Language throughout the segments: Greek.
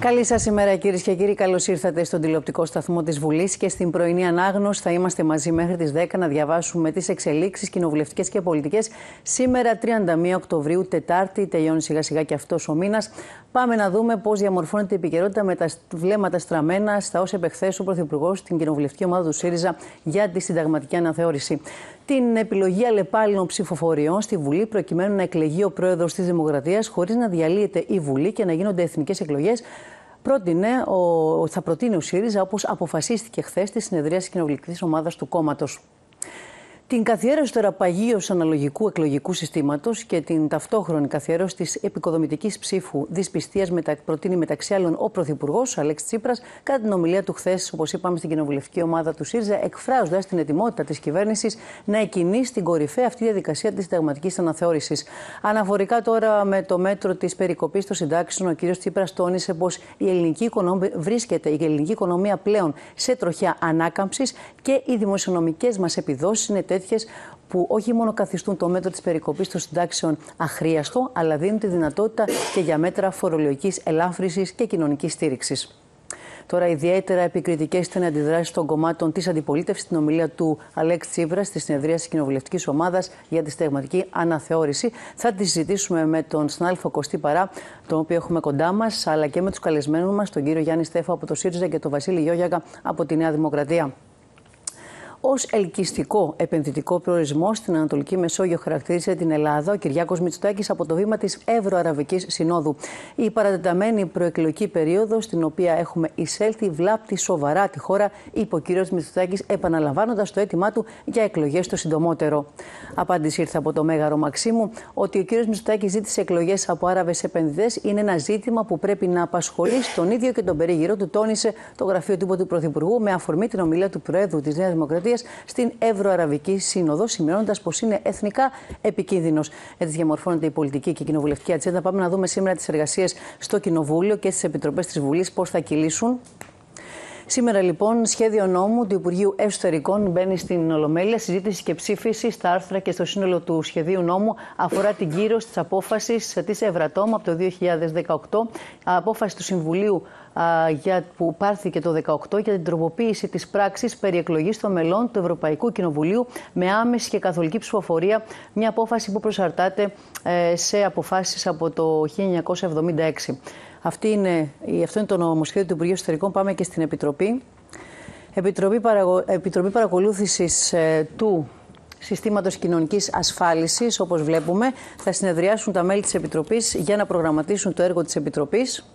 Καλή σας ημέρα, κυρίες και κύριοι. Καλώς ήρθατε στον τηλεοπτικό σταθμό της Βουλής και στην πρωινή ανάγνωση. Θα είμαστε μαζί μέχρι τις 10 να διαβάσουμε τις εξελίξεις κοινοβουλευτικές και πολιτικές. Σήμερα, 31 Οκτωβρίου, Τετάρτη, τελειώνει σιγά σιγά και αυτός ο μήνας. Πάμε να δούμε πώς διαμορφώνεται η επικαιρότητα με τα βλέμματα στραμμένα στα όσα επεχθές ο Πρωθυπουργός στην κοινοβουλευτική ομάδα του ΣΥΡΙΖΑ για τη συνταγματική αναθεώρηση. Την επιλογή αλλεπάλληλων ψηφοφοριών στη Βουλή προκειμένου να εκλεγεί ο πρόεδρος της Δημοκρατίας χωρίς να διαλύεται η Βουλή και να γίνονται εθνικές εκλογές. Θα προτείνει ο ΣΥΡΙΖΑ, όπως αποφασίστηκε χθες στη συνεδρία της κοινοβουλευτικής ομάδας του κόμματος. Την καθιέρωση του εραπαγίως αναλογικού εκλογικού συστήματος και την ταυτόχρονη καθιέρωση της επικοδομητικής ψήφου δυσπιστίας προτείνει μεταξύ άλλων ο Πρωθυπουργός Αλέξης Τσίπρας κατά την ομιλία του χθες, όπως είπαμε, στην κοινοβουλευτική ομάδα του ΣΥΡΙΖΑ, εκφράζοντας την ετοιμότητα της κυβέρνησης να εκκινήσει στην κορυφαία αυτή διαδικασία της συνταγματικής αναθεώρησης. Αναφορικά τώρα με το μέτρο της περικοπής των συντάξεων, ο κ. Τσίπρας τόνισε πως η ελληνική οικονομία πλέον σε τροχιά ανάκαμψης και οι δημοσιονομικές μας επιδόσεις είναι τέτοιες που όχι μόνο καθιστούν το μέτρο της περικοπής των συντάξεων αχρίαστο, αλλά δίνουν τη δυνατότητα και για μέτρα φορολογικής ελάφρυνσης και κοινωνικής στήριξης. Τώρα, ιδιαίτερα επικριτικές ήταν οι αντιδράσεις των κομμάτων της αντιπολίτευσης στην ομιλία του Αλέξη Τσίπρα στη συνεδρία της κοινοβουλευτικής ομάδας για τη συνταγματική αναθεώρηση. Θα τη συζητήσουμε με τον συνάδελφο Κωστή Παρά, τον οποίο έχουμε κοντά μας, αλλά και με τους καλεσμένους μας, τον κύριο Γιάννη Στέφο από το ΣΥΡΙΖΑ και τον Βασίλη Γιώγιαγκα από τη Νέα Δημοκρατία. Ως ελκυστικό επενδυτικό προορισμό στην Ανατολική Μεσόγειο χαρακτήρισε την Ελλάδα ο Κυριάκος Μητσοτάκης από το βήμα της Ευρωαραβικής Συνόδου. Η παρατεταμένη προεκλογική περίοδος, στην οποία έχουμε εισέλθει, βλάπτει σοβαρά τη χώρα, είπε ο κ. Μητσοτάκης, επαναλαμβάνοντας το αίτημά του για εκλογές το συντομότερο. Απάντηση ήρθε από το Μέγαρο Μαξίμου ότι ο κ. Μητσοτάκης ζήτησε εκλογές από Άραβες επενδυτές. Είναι ένα ζήτημα που πρέπει να απασχολήσει τον ίδιο και τον περίγυρο του, τόνισε το γραφείο τύπου του Πρωθυπουργού με αφορμή την ομιλία του Προέδρου της Νέας Δημοκρατίας στην Ευρωαραβική Σύνοδο, σημειώνοντας πως είναι εθνικά επικίνδυνος. Έτσι διαμορφώνεται η πολιτική και η κοινοβουλευτική ατζέντα. Πάμε να δούμε σήμερα τις εργασίες στο Κοινοβούλιο και στις επιτροπές της Βουλής πώς θα κυλήσουν. Σήμερα, λοιπόν, σχέδιο νόμου του Υπουργείου Εσωτερικών μπαίνει στην Ολομέλεια. Συζήτηση και ψήφιση στα άρθρα και στο σύνολο του σχεδίου νόμου αφορά την κύρωση της απόφασης της Ευρατόμ από το 2018. Απόφαση του Συμβουλίου που πάρθηκε το 2018 για την τροποποίηση της πράξης περί εκλογής των μελών του Ευρωπαϊκού Κοινοβουλίου με άμεση και καθολική ψηφοφορία. Μια απόφαση που προσαρτάται σε αποφάσεις από το 1976. Αυτό είναι το νομοσχέδιο του Υπουργείου Εσωτερικών. Πάμε και στην Επιτροπή. Επιτροπή Παρακολούθησης του Συστήματος Κοινωνικής Ασφάλισης, όπως βλέπουμε, θα συνεδριάσουν τα μέλη της Επιτροπής για να προγραμματίσουν το έργο της Επιτροπής.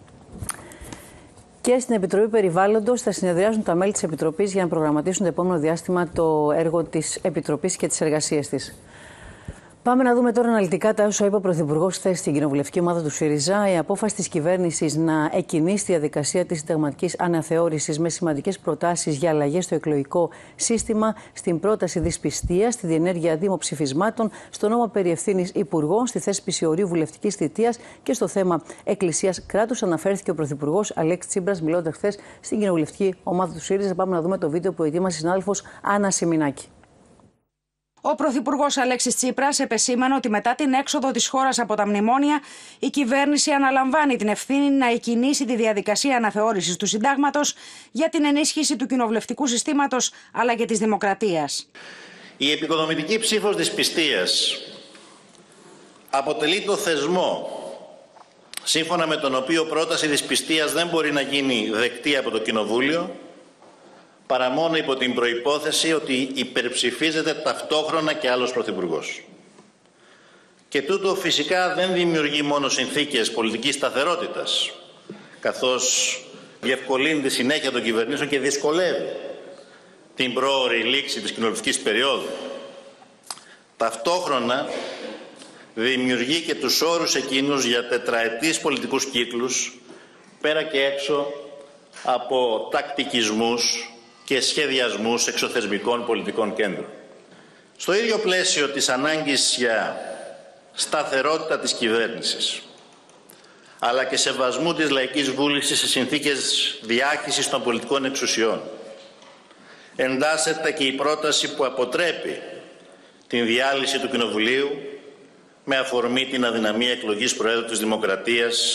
Και στην Επιτροπή Περιβάλλοντος θα συνεδριάσουν τα μέλη της Επιτροπής για να προγραμματίσουν το επόμενο διάστημα το έργο της Επιτροπής και τις εργασίες της. Πάμε να δούμε τώρα αναλυτικά τα όσα είπε ο Πρωθυπουργός χθες στην κοινοβουλευτική ομάδα του ΣΥΡΙΖΑ. Η απόφαση της κυβέρνησης να εκκινήσει τη διαδικασία της συνταγματικής αναθεώρησης με σημαντικές προτάσεις για αλλαγές στο εκλογικό σύστημα, στην πρόταση δυσπιστίας, στη διενέργεια δημοψηφισμάτων, στο νόμο περί ευθύνης υπουργών, στη θέσπιση ορίου βουλευτικής θητείας και στο θέμα εκκλησίας κράτους, αναφέρθηκε ο Πρωθυπουργός Αλέξης Τσίπρας, μιλώντας χθες στην κοινοβουλευτική ομάδα του ΣΥΡΙΖΑ. Πάμε να δούμε το βίντεο που ετοίμασε η συνάδελφος Άννα Σιμινάκη. Ο Πρωθυπουργός Αλέξης Τσίπρας επεσήμανε ότι μετά την έξοδο της χώρας από τα μνημόνια, η κυβέρνηση αναλαμβάνει την ευθύνη να εκκινήσει τη διαδικασία αναθεώρησης του Συντάγματος για την ενίσχυση του κοινοβουλευτικού συστήματος αλλά και της δημοκρατίας. Η επικοδομητική ψήφος δυσπιστίας αποτελεί το θεσμό σύμφωνα με τον οποίο πρόταση δυσπιστίας δεν μπορεί να γίνει δεκτή από το Κοινοβούλιο παρά μόνο υπό την προϋπόθεση ότι υπερψηφίζεται ταυτόχρονα και άλλος πρωθυπουργός. Και τούτο φυσικά δεν δημιουργεί μόνο συνθήκες πολιτικής σταθερότητας, καθώς διευκολύνει τη συνέχεια των κυβερνήσεων και δυσκολεύει την πρόωρη λήξη της κοινοβουλευτικής περίοδου. Ταυτόχρονα δημιουργεί και τους όρους εκείνους για τετραετείς πολιτικούς κύκλους, πέρα και έξω από τακτικισμούς και σχεδιασμούς εξωθεσμικών πολιτικών κέντρων. Στο ίδιο πλαίσιο της ανάγκης για σταθερότητα της κυβέρνησης, αλλά και σεβασμού της λαϊκής βούλησης σε συνθήκες διάχυσης των πολιτικών εξουσιών, εντάσσεται και η πρόταση που αποτρέπει την διάλυση του Κοινοβουλίου με αφορμή την αδυναμία εκλογής Προέδρου της Δημοκρατίας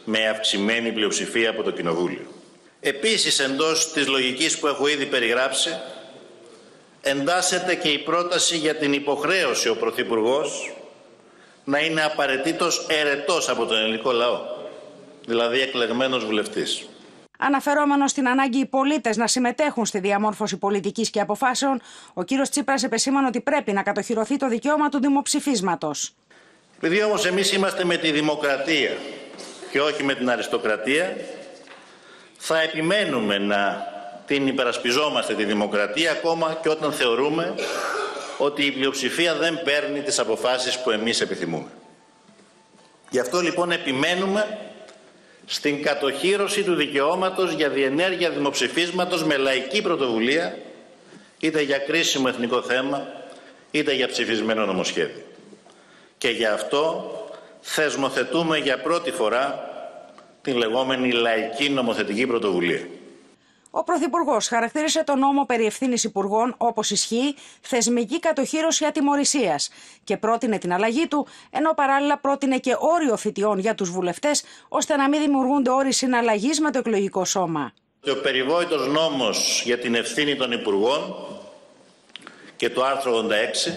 με αυξημένη πλειοψηφία από το Κοινοβούλιο. Επίσης, εντός της λογικής που έχω ήδη περιγράψει, εντάσσεται και η πρόταση για την υποχρέωση ο Πρωθυπουργός να είναι απαραίτητος ερετός από τον ελληνικό λαό, δηλαδή εκλεγμένος βουλευτής. Αναφερόμενος στην ανάγκη οι πολίτες να συμμετέχουν στη διαμόρφωση πολιτικής και αποφάσεων, ο κύριος Τσίπρας επεσήμανε ότι πρέπει να κατοχυρωθεί το δικαίωμα του δημοψηφίσματος. Επειδή όμως εμείς είμαστε με τη δημοκρατία και όχι με την αριστοκρατία, θα επιμένουμε να την υπερασπιζόμαστε τη δημοκρατία ακόμα και όταν θεωρούμε ότι η πλειοψηφία δεν παίρνει τις αποφάσεις που εμείς επιθυμούμε. Γι' αυτό λοιπόν επιμένουμε στην κατοχύρωση του δικαιώματος για διενέργεια δημοψηφίσματος με λαϊκή πρωτοβουλία, είτε για κρίσιμο εθνικό θέμα, είτε για ψηφισμένο νομοσχέδιο. Και γι' αυτό θεσμοθετούμε για πρώτη φορά την λεγόμενη λαϊκή νομοθετική πρωτοβουλία. Ο Πρωθυπουργός χαρακτήρισε τον νόμο περί ευθύνης υπουργών, όπως ισχύει, θεσμική κατοχύρωση ατιμωρησίας και πρότεινε την αλλαγή του, ενώ παράλληλα πρότεινε και όριο θητιών για τους βουλευτές, ώστε να μην δημιουργούνται όροι συναλλαγής με το εκλογικό σώμα. Ο περιβόητος νόμος για την ευθύνη των υπουργών και το άρθρο 86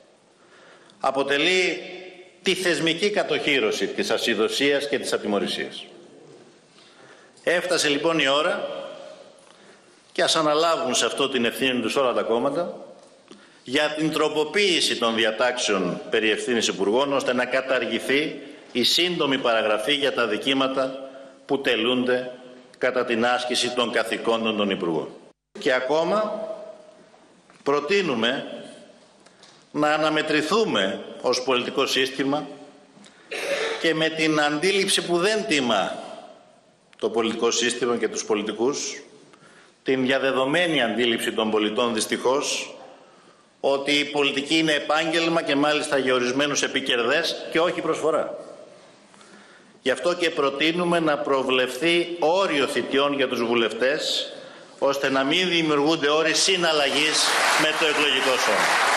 αποτελεί τη θεσμική κατοχύρωση της ασυδοσίας και της ατιμωρησίας. Έφτασε λοιπόν η ώρα, και ας αναλάβουν σε αυτό την ευθύνη τους όλα τα κόμματα, για την τροποποίηση των διατάξεων περί ευθύνης υπουργών, ώστε να καταργηθεί η σύντομη παραγραφή για τα δικήματα που τελούνται κατά την άσκηση των καθηκόντων των υπουργών. Και ακόμα προτείνουμε να αναμετρηθούμε ως πολιτικό σύστημα και με την αντίληψη που δεν τιμά το πολιτικό σύστημα και τους πολιτικούς, την διαδεδομένη αντίληψη των πολιτών δυστυχώς, ότι η πολιτική είναι επάγγελμα και μάλιστα για ορισμένους επικερδές και όχι προσφορά. Γι' αυτό και προτείνουμε να προβλεφθεί όριο θητιών για τους βουλευτές, ώστε να μην δημιουργούνται όροι συναλλαγής με το εκλογικό σώμα.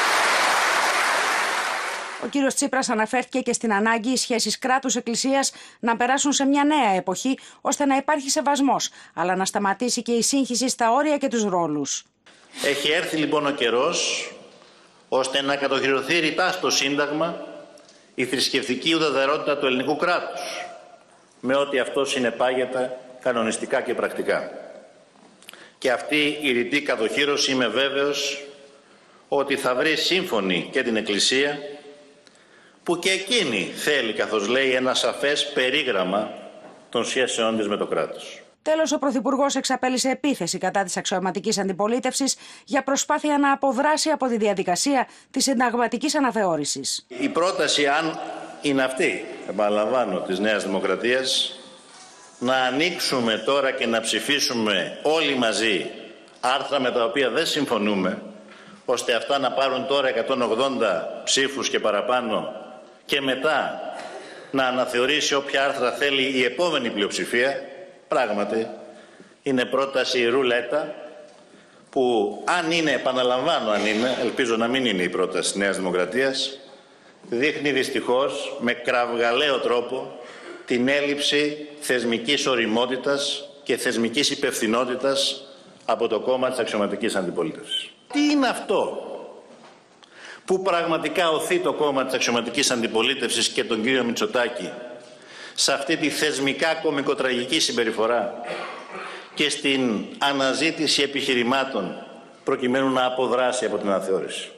Ο κύριος Τσίπρας αναφέρθηκε και στην ανάγκη οι σχέσεις κράτους-εκκλησίας να περάσουν σε μια νέα εποχή, ώστε να υπάρχει σεβασμός, αλλά να σταματήσει και η σύγχυση στα όρια και τους ρόλους. Έχει έρθει λοιπόν ο καιρός, ώστε να κατοχυρωθεί ρητά στο Σύνταγμα η θρησκευτική ουδετερότητα του ελληνικού κράτους, με ό,τι αυτό συνεπάγεται κανονιστικά και πρακτικά. Και αυτή η ρητή κατοχύρωση είμαι βέβαιος ότι θα βρει σύμφωνη και την Εκκλησία, που και εκείνη θέλει, καθώς λέει, ένα σαφές περίγραμμα των σχέσεών της με το κράτος. Τέλος, ο Πρωθυπουργός εξαπέλυσε επίθεση κατά της αξιωματικής αντιπολίτευσης για προσπάθεια να αποδράσει από τη διαδικασία της συνταγματικής αναθεώρησης. Η πρόταση, αν είναι αυτή, επαναλαμβάνω, της Νέας Δημοκρατίας, να ανοίξουμε τώρα και να ψηφίσουμε όλοι μαζί άρθρα με τα οποία δεν συμφωνούμε, ώστε αυτά να πάρουν τώρα 180 ψήφους και παραπάνω και μετά να αναθεωρήσει όποια άρθρα θέλει η επόμενη πλειοψηφία, πράγματι είναι πρόταση ρουλέτα που αν είναι, επαναλαμβάνω αν είναι, ελπίζω να μην είναι η πρόταση της Νέας Δημοκρατίας, δείχνει δυστυχώς με κραυγαλαίο τρόπο την έλλειψη θεσμικής ωριμότητας και θεσμικής υπευθυνότητας από το κόμμα της αξιωματικής αντιπολίτευσης. Τι είναι αυτό που πραγματικά οθεί το κόμμα της αξιωματικής αντιπολίτευσης και τον κύριο Μητσοτάκη σε αυτή τη θεσμικά κωμικοτραγική συμπεριφορά και στην αναζήτηση επιχειρημάτων προκειμένου να αποδράσει από την αναθεώρηση?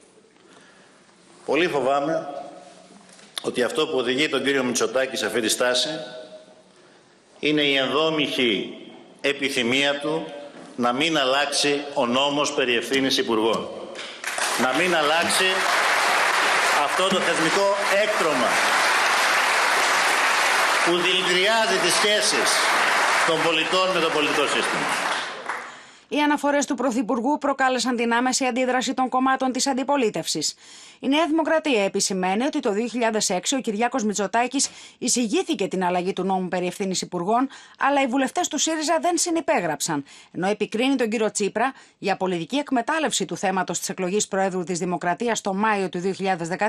Πολύ φοβάμαι ότι αυτό που οδηγεί τον κύριο Μητσοτάκη σε αυτή τη στάση είναι η ενδόμηχη επιθυμία του να μην αλλάξει ο νόμος περί ευθύνης υπουργών. Να μην αλλάξει αυτό το θεσμικό έκτρωμα που δηλητηριάζει τις σχέσεις των πολιτών με το πολιτικό σύστημα. Οι αναφορές του Πρωθυπουργού προκάλεσαν την άμεση αντίδραση των κομμάτων της αντιπολίτευσης. Η Νέα Δημοκρατία επισημαίνει ότι το 2006 ο Κυριάκος Μητσοτάκης εισηγήθηκε την αλλαγή του νόμου περί ευθύνης υπουργών, αλλά οι βουλευτές του ΣΥΡΙΖΑ δεν συνυπέγραψαν, ενώ επικρίνει τον κύριο Τσίπρα για πολιτική εκμετάλλευση του θέματος της εκλογής Προέδρου της Δημοκρατίας το Μάιο του 2014,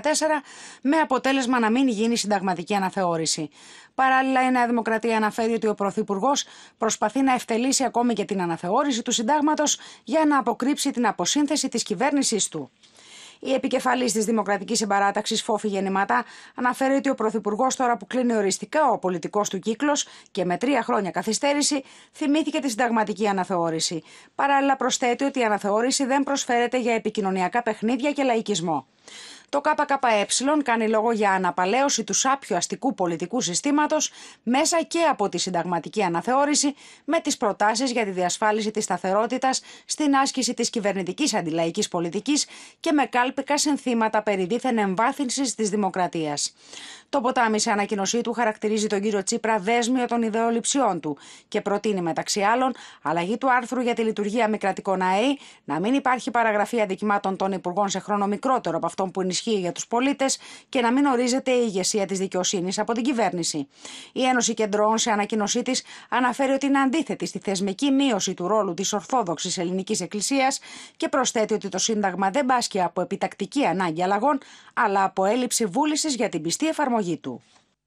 με αποτέλεσμα να μην γίνει συνταγματική αναθεώρηση. Παράλληλα, η Νέα Δημοκρατία αναφέρει ότι ο Πρωθυπουργός προσπαθεί να ευτελίσει ακόμη και την αναθεώρηση του συντάγματος για να αποκρύψει την αποσύνθεση της κυβέρνησής του. Η επικεφαλής της Δημοκρατικής Συμπαράταξης, Φόφη Γεννηματά, αναφέρει ότι ο Πρωθυπουργός, τώρα που κλείνει οριστικά ο πολιτικός του κύκλος και με 3 χρόνια καθυστέρηση, θυμήθηκε τη συνταγματική αναθεώρηση. Παράλληλα, προσθέτει ότι η αναθεώρηση δεν προσφέρεται για επικοινωνιακά παιχνίδια και λαϊκισμό. Το ΚΚΕ κάνει λόγο για αναπαλαίωση του σάπιου αστικού πολιτικού συστήματος μέσα και από τη συνταγματική αναθεώρηση, με τις προτάσεις για τη διασφάλιση της σταθερότητας στην άσκηση της κυβερνητικής αντιλαϊκής πολιτικής και με κάλπικα συνθήματα περί δίθεν εμβάθυνσης της δημοκρατίας. Το ποτάμι, σε ανακοίνωσή του, χαρακτηρίζει τον κύριο Τσίπρα δέσμιο των ιδεολειψιών του και προτείνει μεταξύ άλλων αλλαγή του άρθρου για τη λειτουργία μη κρατικών ΑΕΗ, να μην υπάρχει παραγραφή αδικημάτων των υπουργών σε χρόνο μικρότερο από αυτόν που ενισχύει για τους πολίτες και να μην ορίζεται η ηγεσία της δικαιοσύνης από την κυβέρνηση. Η Ένωση Κεντρώων, σε ανακοίνωσή της, αναφέρει ότι είναι αντίθετη στη θεσμική μείωση του ρόλου της Ορθόδοξης Ελληνικής Εκκλησίας και προσθέτει ότι το Σύνταγμα δεν πάσχει από επιτακτική ανάγκη αλλαγών, αλλά από έλλειψη βούλησης για την πιστή εφαρμογή του.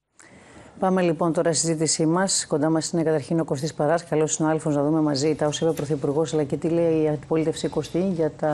Πάμε λοιπόν τώρα στη συζήτησή μας. Κοντά μας είναι καταρχήν ο Κωστής Παράς. Καλώς συνάδελφος να δούμε μαζί τα όσα είπε ο Πρωθυπουργός, αλλά και τι λέει η αντιπολίτευση Κωστή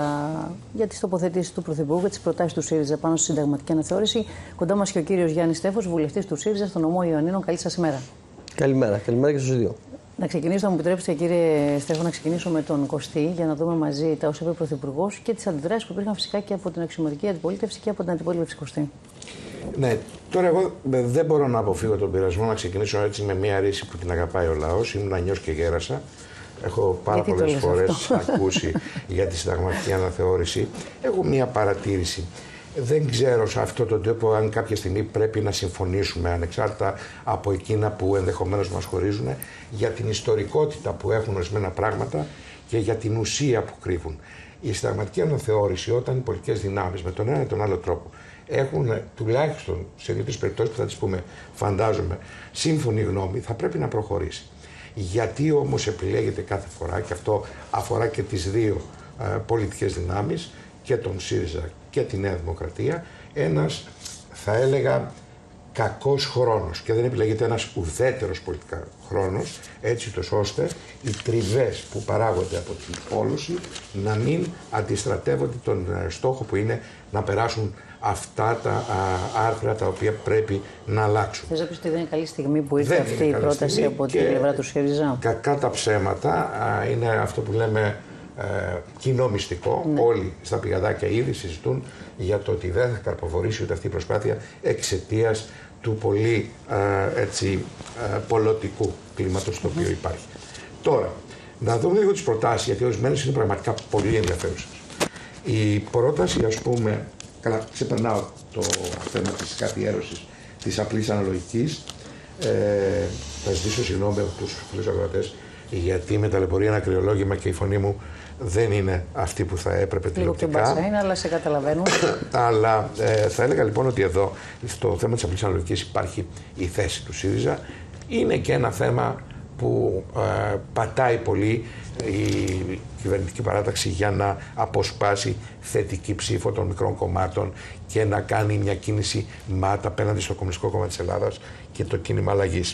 για τις τοποθετήσεις του Πρωθυπουργού, για τις προτάσεις του ΣΥΡΙΖΑ πάνω στη συνταγματική αναθεώρηση. Κοντά μας και ο κύριος Γιάννης Στέφος, βουλευτής του ΣΥΡΙΖΑ στον νομό Ιωαννίνων. Καλή σας ημέρα. Καλημέρα και στους δύο. Να ξεκινήσω, θα μου επιτρέψετε, κύριε Στέφο, να ξεκινήσω με τον Κωστή για να δούμε μαζί τα όσα είπε ο Πρωθυπουργός και τις αντιδράσεις που υπήρχαν φυσικά και από την αξιωματική αντιπολίτευση και από την αντιπολίτευση Κωστή. Ναι, τώρα εγώ δεν μπορώ να αποφύγω τον πειρασμό να ξεκινήσω έτσι με μια ρίση που την αγαπάει ο λαός. Ήμουν νιός και γέρασα. Έχω πάρα πολλές φορές ακούσει για τη συνταγματική αναθεώρηση. Έχω μια παρατήρηση. Δεν ξέρω σε αυτόν τον τόπο αν κάποια στιγμή πρέπει να συμφωνήσουμε, ανεξάρτητα από εκείνα που ενδεχομένως μας χωρίζουν, για την ιστορικότητα που έχουν ορισμένα πράγματα και για την ουσία που κρύβουν. Η συνταγματική αναθεώρηση, όταν οι πολιτικές δυνάμεις με τον ένα ή τον άλλο τρόπο έχουν τουλάχιστον σε 2-3 περιπτώσεις που θα τις πούμε, φαντάζομαι, σύμφωνη γνώμη, θα πρέπει να προχωρήσει. Γιατί όμως επιλέγεται κάθε φορά, και αυτό αφορά και τις δύο πολιτικές δυνάμεις, και τον ΣΥΡΙΖΑ και τη Νέα Δημοκρατία, ένας, θα έλεγα, κακός χρόνος, και δεν επιλέγεται ένας ουδέτερος πολιτικά χρόνος, έτσι ώστε οι τριβές που παράγονται από την πόλωση να μην αντιστρατεύονται τον στόχο που είναι να περάσουν αυτά τα άρθρα τα οποία πρέπει να αλλάξουν. Θες να πεις ότι δεν είναι καλή στιγμή που ήρθε αυτή η πρόταση από την πλευρά του ΣΥΡΙΖΑ? Κακά τα ψέματα, είναι αυτό που λέμε κοινό μυστικό. Ναι. Όλοι στα πηγαδάκια ήδη συζητούν για το ότι δεν θα καρποβορήσει ούτε αυτή η προσπάθεια εξαιτίας του πολύ πολιτικού κλίματος το οποίο υπάρχει. Τώρα, να δούμε λίγο τις προτάσεις, γιατί ορισμένες είναι πραγματικά πολύ ενδιαφέρουσες. Η πρόταση, ας πούμε, καλά, ξεπερνάω το θέμα της καθιέρωσης της απλής αναλογικής. Θα ζητήσω συγγνώμη από τους φίλους ακροατές, γιατί με ταλαιπωρεί ένα κρυολόγημα και η φωνή μου δεν είναι αυτή που θα έπρεπε τηλεοπτικά. Λίγο και μπάσα είναι, αλλά σε καταλαβαίνω. Αλλά θα έλεγα λοιπόν ότι εδώ, στο θέμα της απλής αναλογικής, υπάρχει η θέση του ΣΥΡΙΖΑ. Είναι και ένα θέμα που πατάει πολύ η κυβερνητική παράταξη για να αποσπάσει θετική ψήφο των μικρών κομμάτων και να κάνει μια κίνηση μάτα απέναντι στο Κομμουνιστικό Κόμμα της Ελλάδας και το κίνημα αλλαγής.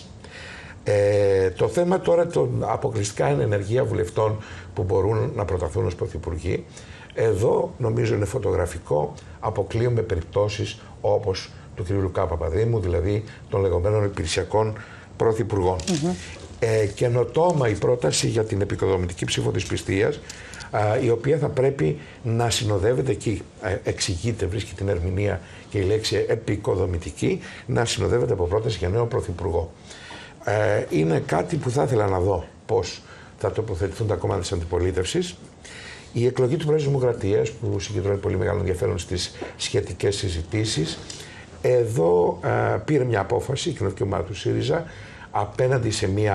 Το θέμα τώρα αποκλειστικά είναι ενεργεία βουλευτών που μπορούν να προταθούν ως πρωθυπουργοί. Εδώ νομίζω είναι φωτογραφικό, αποκλείουμε περιπτώσεις όπως του κ. Λουκά Παπαδήμου, δηλαδή των λεγόμενων υπηρεσιακών πρωθυπουργών. Καινοτόμα η πρόταση για την επικοδομητική ψήφο της πιστείας, η οποία θα πρέπει να συνοδεύεται, εκεί εξηγείται, βρίσκει την ερμηνεία και η λέξη επικοδομητική, να συνοδεύεται από πρόταση για νέο πρωθυπουργό. Είναι κάτι που θα ήθελα να δω πώς θα τοποθετηθούν τα κόμματα της αντιπολίτευσης. Η εκλογή του Προέδρου της Δημοκρατίας, που συγκεντρώνει πολύ μεγάλο ενδιαφέρον στις σχετικές συζητήσεις, εδώ πήρε μια απόφαση η κοινωνική ομάδα του ΣΥΡΙΖΑ απέναντι σε μια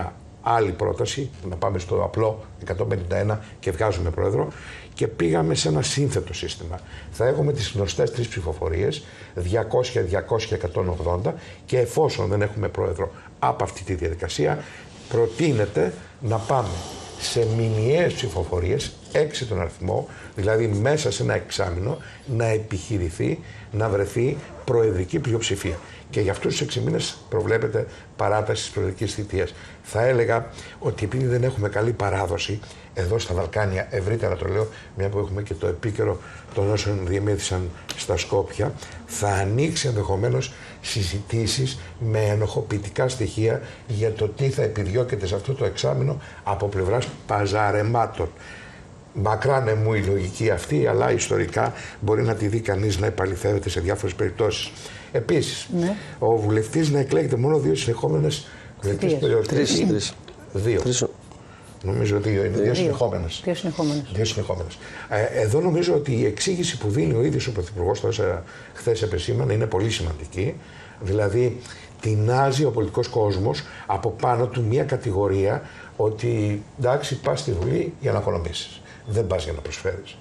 άλλη πρόταση, να πάμε στο απλό 151 και βγάζουμε πρόεδρο, και πήγαμε σε ένα σύνθετο σύστημα. Θα έχουμε τις γνωστές 3 ψηφοφορίες, 200, 200, 180, και εφόσον δεν έχουμε πρόεδρο από αυτή τη διαδικασία, προτείνεται να πάμε σε μηνιαίες ψηφοφορίες, 6 τον αριθμό, δηλαδή μέσα σε ένα εξάμηνο να επιχειρηθεί να βρεθεί προεδρική πλειοψηφία. Και για αυτούς τους 6 μήνες προβλέπεται παράταση της προεδρικής θητείας. Θα έλεγα ότι επειδή δεν έχουμε καλή παράδοση εδώ στα Βαλκάνια, ευρύτερα το λέω, μια που έχουμε και το επίκαιρο των όσων διεμήθησαν στα Σκόπια, θα ανοίξει ενδεχομένως συζητήσεις με ενοχοποιητικά στοιχεία για το τι θα επιδιώκεται σε αυτό το εξάμηνο από πλευράς παζαρεμάτων. Μακράνε μου η λογική αυτή, αλλά ιστορικά μπορεί να τη δει κανείς να επαληθεύεται σε διάφορες περιπτώσεις. Επίσης, ο βουλευτής να εκλέγεται μόνο 2 συνεχόμενες περιοδικές. 2. Νομίζω 2 είναι. 2 συνεχόμενες. 2 συνεχόμενες. Εδώ νομίζω ότι η εξήγηση που δίνει ο ίδιος ο Πρωθυπουργός, χθες επεσήμανε, είναι πολύ σημαντική. Δηλαδή, τεινάζει ο πολιτικός κόσμος από πάνω του μια κατηγορία ότι εντάξει, πας στη Βουλή για να οικονομήσεις. Δεν πας για να προσφέρεις.